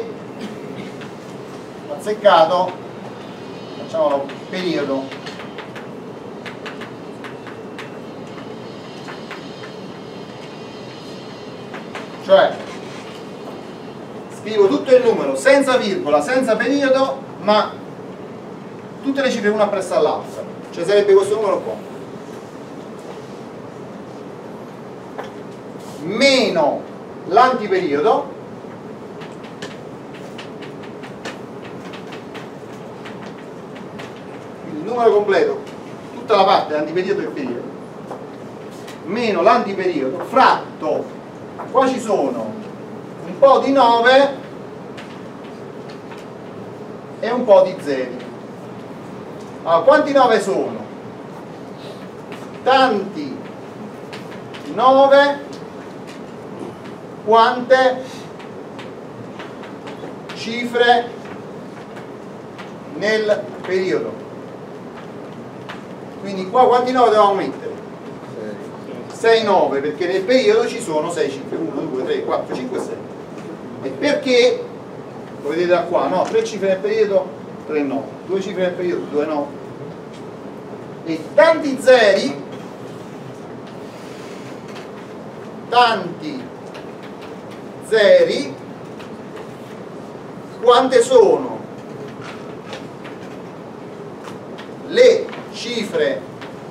azzeccato, facciamolo periodo, cioè scrivo tutto il numero senza virgola, senza periodo, ma tutte le cifre una appresso all'altra, cioè sarebbe questo numero qua meno l'antiperiodo il numero completo, tutta la parte antiperiodo e periodo, meno l'antiperiodo fratto, qua ci sono un po' di nove e un po' di zeri. Allora, quanti nove sono? Tanti nove quante cifre nel periodo. Quindi qua quanti nove dobbiamo mettere? sei nove, perché nel periodo ci sono sei cifre, uno, due, tre, quattro, cinque, sei. E perché? Lo vedete da qua, no? tre cifre nel periodo, tre nove, due cifre nel periodo, due nove. E tanti zeri, tanti zeri, quante sono le cifre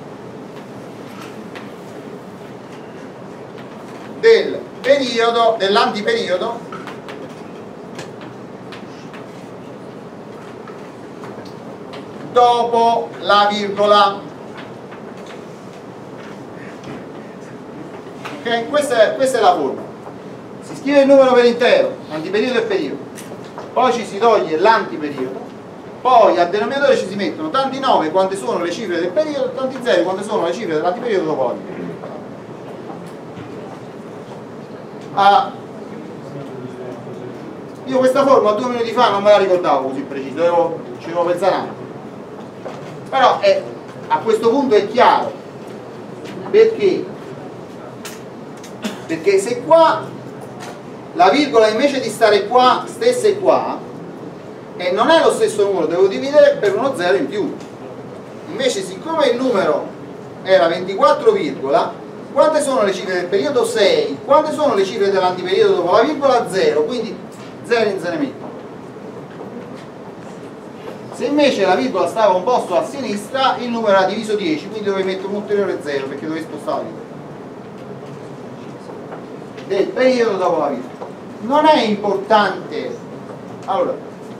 del periodo, dell'antiperiodo dopo la virgola. Ok? Questa è, questa è la formula. Si scrive il numero per intero, antiperiodo e periodo, poi ci si toglie l'antiperiodo, poi al denominatore ci si mettono tanti nove quante sono le cifre del periodo, tanti zeri quante sono le cifre dell'antiperiodo dopo la virgola. Ah, io questa formula due minuti fa non me la ricordavo così preciso, devo, ci devo pensare anche. Però è, a questo punto è chiaro perché perché se qua la virgola invece di stare qua stesse qua e non è lo stesso numero, devo dividere per uno zero in più. Invece siccome il numero era ventiquattro virgola, quante sono le cifre del periodo? sei. Quante sono le cifre dell'antiperiodo dopo la virgola? zero. Quindi zero in zero metto. Se invece la virgola stava un posto a sinistra, il numero era diviso dieci, quindi dovevi mettere un ulteriore zero perché dovevi spostare la virgola del periodo dopo la virgola. Non è importante. Allora,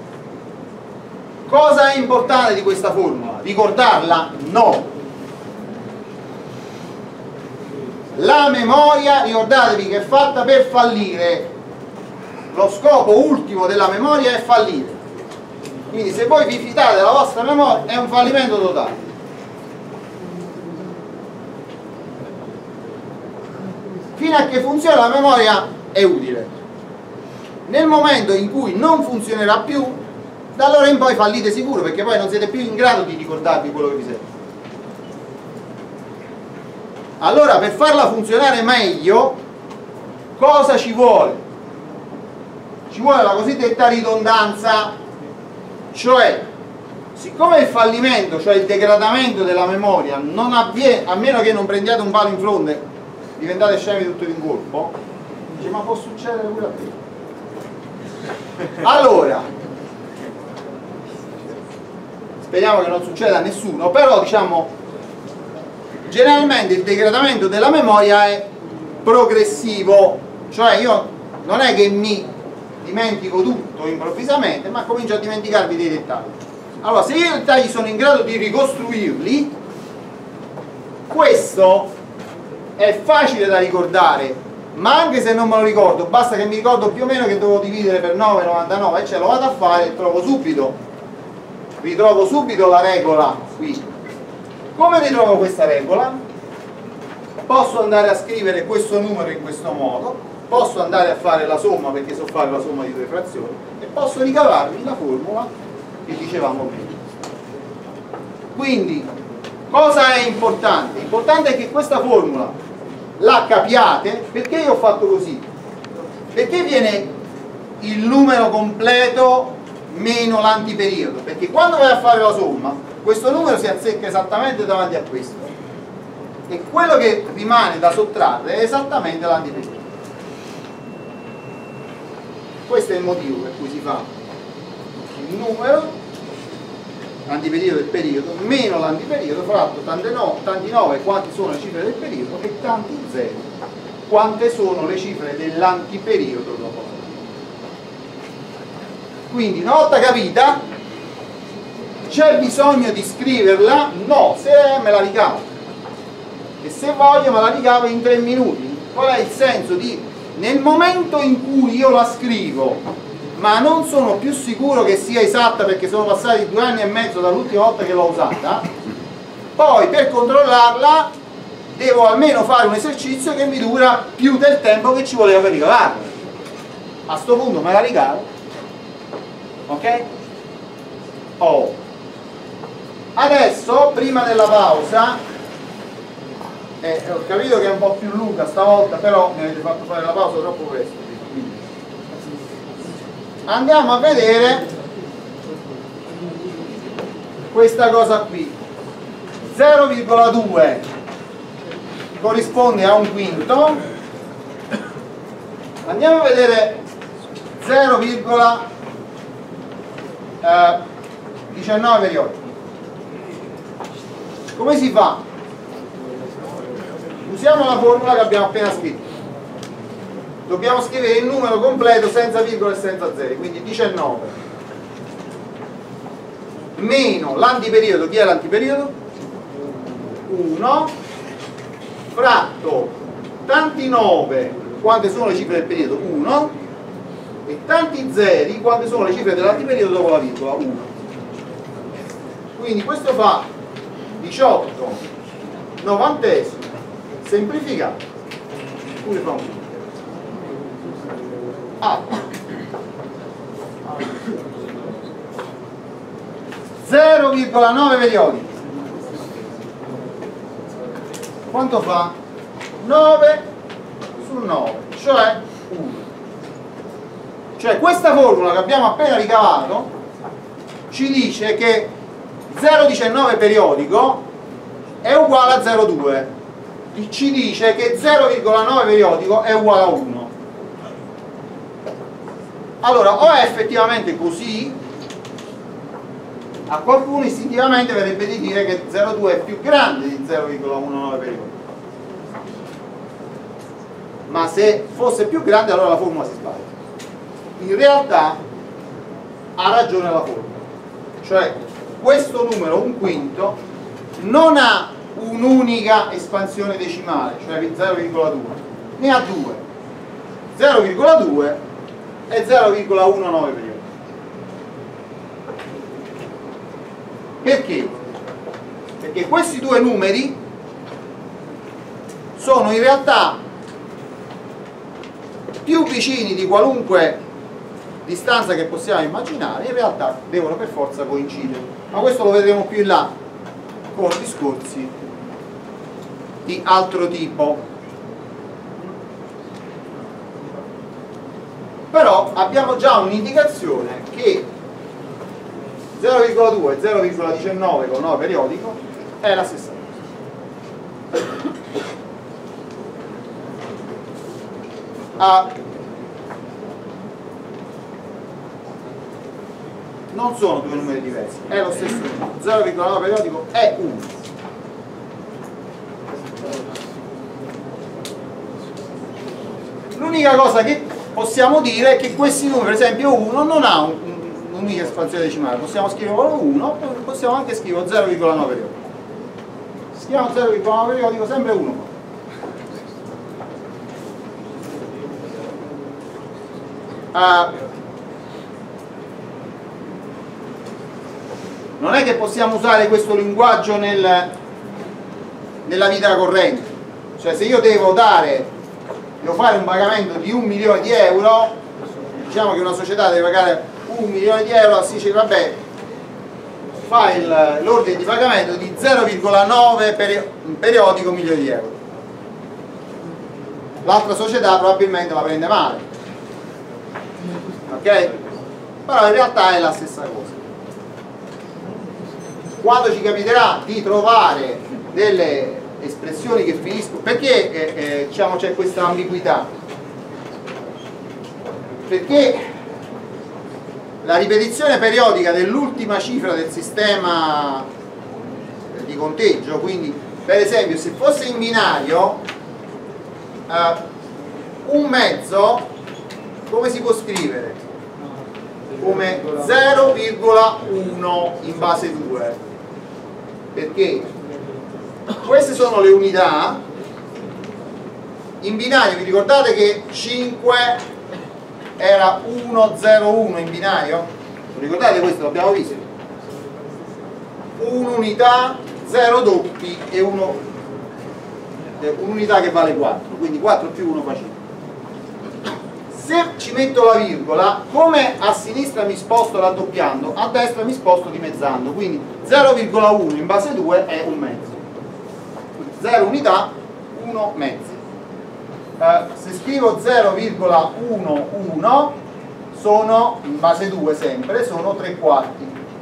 cosa è importante di questa formula? Ricordarla? No. La memoria, ricordatevi che è fatta per fallire. Lo scopo ultimo della memoria è fallire. Quindi se voi vi fidate della vostra memoria è un fallimento totale. Fino a che funziona la memoria è utile. Nel momento in cui non funzionerà più, da allora in poi fallite sicuro, perché poi non siete più in grado di ricordarvi quello che vi serve. Allora, per farla funzionare meglio, cosa ci vuole? Ci vuole la cosiddetta ridondanza, cioè, siccome il fallimento, cioè il degradamento della memoria, non avviene, a meno che non prendiate un palo in fronte, diventate scemi tutto in colpo, dice, ma può succedere pure a te. Allora, speriamo che non succeda a nessuno, però diciamo, generalmente il degradamento della memoria è progressivo, cioè io non è che mi dimentico tutto improvvisamente, ma comincio a dimenticarvi dei dettagli. Allora, se io i dettagli sono in grado di ricostruirli, questo è facile da ricordare, ma anche se non me lo ricordo, basta che mi ricordo più o meno che devo dividere per nove virgola novantanove e ce lo vado a fare e trovo subito, ritrovo subito la regola qui. Come ritrovo questa regola? Posso andare a scrivere questo numero in questo modo, posso andare a fare la somma perché so fare la somma di due frazioni e posso ricavarmi la formula che dicevamo prima. Quindi, cosa è importante? Importante è che questa formula la capiate. Perché io ho fatto così? Perché viene il numero completo meno l'antiperiodo? Perché quando vai a fare la somma, questo numero si azzecca esattamente davanti a questo e quello che rimane da sottrarre è esattamente l'antiperiodo. Questo è il motivo per cui si fa il numero antiperiodo del periodo meno l'antiperiodo fratto tanti, no, tanti nove quanti sono le cifre del periodo e tanti zero quante sono le cifre dell'antiperiodo dopo. Quindi una volta capita, c'è bisogno di scriverla? No, se me la ricavo e se voglio me la ricavo in tre minuti. Qual è il senso di, nel momento in cui io la scrivo ma non sono più sicuro che sia esatta perché sono passati due anni e mezzo dall'ultima volta che l'ho usata, poi per controllarla devo almeno fare un esercizio che mi dura più del tempo che ci voleva per ricavarla. A sto punto me la ricavo, ok? Oh. Adesso, prima della pausa, eh, ho capito che è un po' più lunga stavolta, però mi avete fatto fare la pausa troppo presto. Andiamo a vedere questa cosa qui. zero virgola due corrisponde a un quinto. Andiamo a vedere zero virgola diciannove periodi. Come si fa? Usiamo la formula che abbiamo appena scritto. Dobbiamo scrivere il numero completo senza virgola e senza zeri, quindi diciannove meno l'antiperiodo. Chi è l'antiperiodo? uno fratto tanti nove quante sono le cifre del periodo? uno e tanti zeri quante sono le cifre dell'antiperiodo dopo la virgola? uno. Quindi questo fa diciotto novantesimi semplificato, pure fa un ah. zero virgola nove periodi. Quanto fa? nove su nove, cioè uno. Cioè questa formula che abbiamo appena ricavato ci dice che zero virgola diciannove periodico è uguale a zero virgola due, ci dice che zero virgola nove periodico è uguale a uno. Allora, o è effettivamente così a qualcuno istintivamente verrebbe di dire che zero virgola due è più grande di zero virgola diciannove periodico, ma se fosse più grande allora la formula si sbaglia. In realtà ha ragione la formula, cioè questo numero, un quinto, non ha un'unica espansione decimale, cioè zero virgola due, ne ha due, zero virgola due e zero virgola diciannove periodico. Perché? Perché questi due numeri sono in realtà più vicini di qualunque distanza che possiamo immaginare, in realtà devono per forza coincidere, ma questo lo vedremo più in là con discorsi di altro tipo. Però abbiamo già un'indicazione che zero virgola due e zero virgola diciannove con nove periodico è la stessa cosa. Ah, non sono due numeri diversi, è lo stesso numero, zero virgola nove periodico è uno. L'unica cosa che possiamo dire è che questi numeri, per esempio uno, non ha un, un'unica espansione decimale, possiamo scrivere uno, possiamo anche scrivere zero virgola nove periodico. Scriviamo zero virgola nove periodico, sempre uno. Uh, non è che possiamo usare questo linguaggio nel, nella vita corrente, cioè se io devo dare devo fare un pagamento di un milione di euro, diciamo che una società deve pagare un milione di euro, si dice vabbè, fa l'ordine di pagamento di zero virgola nove peri periodico milioni di euro, l'altra società probabilmente la prende male, ok? Però in realtà è la stessa cosa. Quando ci capiterà di trovare delle espressioni che finiscono, perché eh, eh, diciamo c'è questa ambiguità? Perché la ripetizione periodica dell'ultima cifra del sistema di conteggio, quindi per esempio se fosse in binario eh, un mezzo come si può scrivere? Come zero virgola uno in base due, perché queste sono le unità. In binario vi ricordate che cinque era uno zero uno in binario? Ricordate questo? L'abbiamo visto. Un'unità, zero doppi e un'unità che vale quattro, quindi quattro più uno fa cinque. Se ci metto la virgola, come a sinistra mi sposto raddoppiando, a destra mi sposto dimezzando, quindi zero virgola uno in base due è un mezzo, zero unità, uno mezzi. Eh, se scrivo zero virgola undici sono, in base due sempre, sono tre quarti.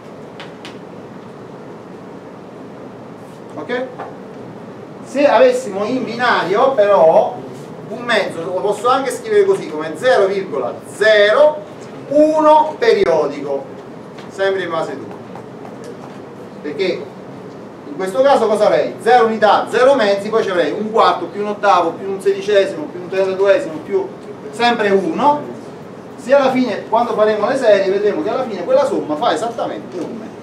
Ok? Se avessimo in binario però un mezzo, lo posso anche scrivere così come zero virgola zero uno periodico, sempre in base due, perché in questo caso cosa avrei? zero unità, zero mezzi, poi ci avrei un quarto più un ottavo più un sedicesimo più un trentaduesimo più sempre uno. Se alla fine, quando faremo le serie, vedremo che alla fine quella somma fa esattamente un mezzo.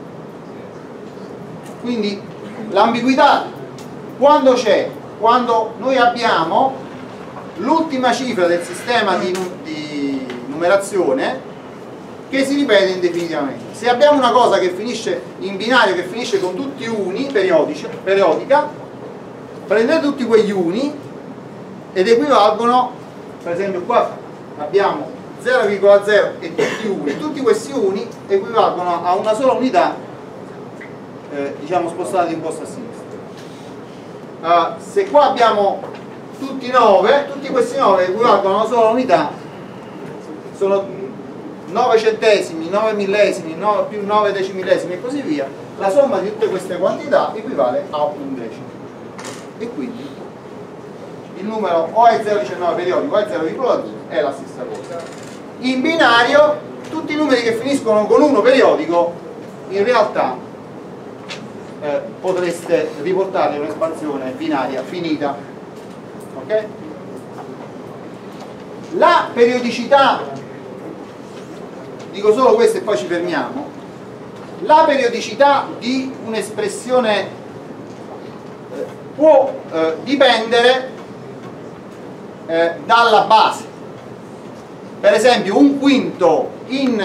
Quindi l'ambiguità quando c'è? Quando noi abbiamo l'ultima cifra del sistema di, di numerazione che si ripete indefinitivamente. Se abbiamo una cosa che finisce in binario, che finisce con tutti uni periodici, periodica, prendete tutti quegli uni ed equivalgono, per esempio qua abbiamo zero virgola zero e tutti uni, tutti questi uni equivalgono a una sola unità, eh, diciamo spostata in posto a sinistra. Uh, se qua abbiamo tutti nove, tutti questi nove equivalgono a una sola unità, sono nove centesimi, nove millesimi, nove, più nove decimillesimi e così via. La somma di tutte queste quantità equivale a un decimo, e quindi il numero o è zero virgola diciannove periodico o è zero virgola due, è la stessa cosa. In binario tutti i numeri che finiscono con uno periodico in realtà eh, potreste riportarli a un'espansione binaria finita. Ok? La periodicità, dico solo questo e poi ci fermiamo, la periodicità di un'espressione eh, può eh, dipendere eh, dalla base. Per esempio un quinto in,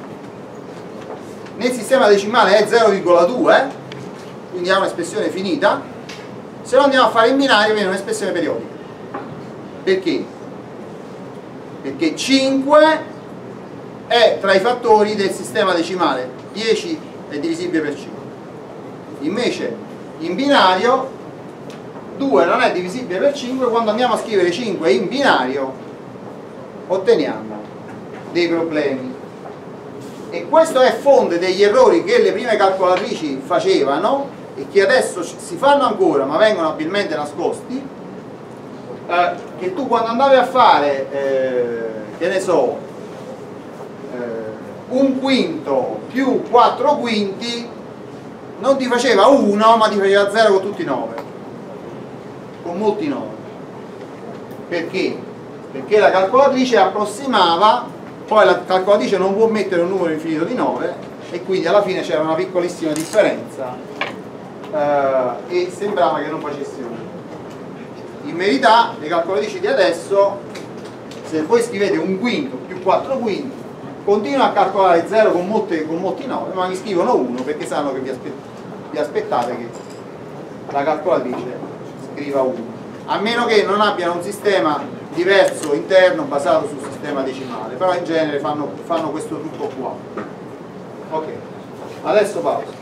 nel sistema decimale è zero virgola due, quindi ha un'espressione finita. Se lo andiamo a fare in binario viene un'espressione periodica. Perché? Perché cinque è tra i fattori del sistema decimale, dieci è divisibile per cinque. Invece in binario due non è divisibile per cinque, quando andiamo a scrivere cinque in binario otteniamo dei problemi. E questo è fonte degli errori che le prime calcolatrici facevano e che adesso si fanno ancora ma vengono abilmente nascosti, eh, che tu quando andavi a fare eh, che ne so eh, un quinto più quattro quinti non ti faceva uno ma ti faceva zero con tutti i nove, con molti nove. Perché? Perché la calcolatrice approssimava, poi la calcolatrice non può mettere un numero infinito di nove e quindi alla fine c'era una piccolissima differenza eh, e sembrava che non facesse uno. In verità le calcolatrici di adesso, se voi scrivete un quinto più quattro quinti, continuano a calcolare zero con, molte, con molti nove, ma vi scrivono uno perché sanno che vi, aspe vi aspettate che la calcolatrice scriva uno, a meno che non abbiano un sistema diverso interno basato sul sistema decimale, però in genere fanno, fanno questo trucco qua. Ok, adesso pausa.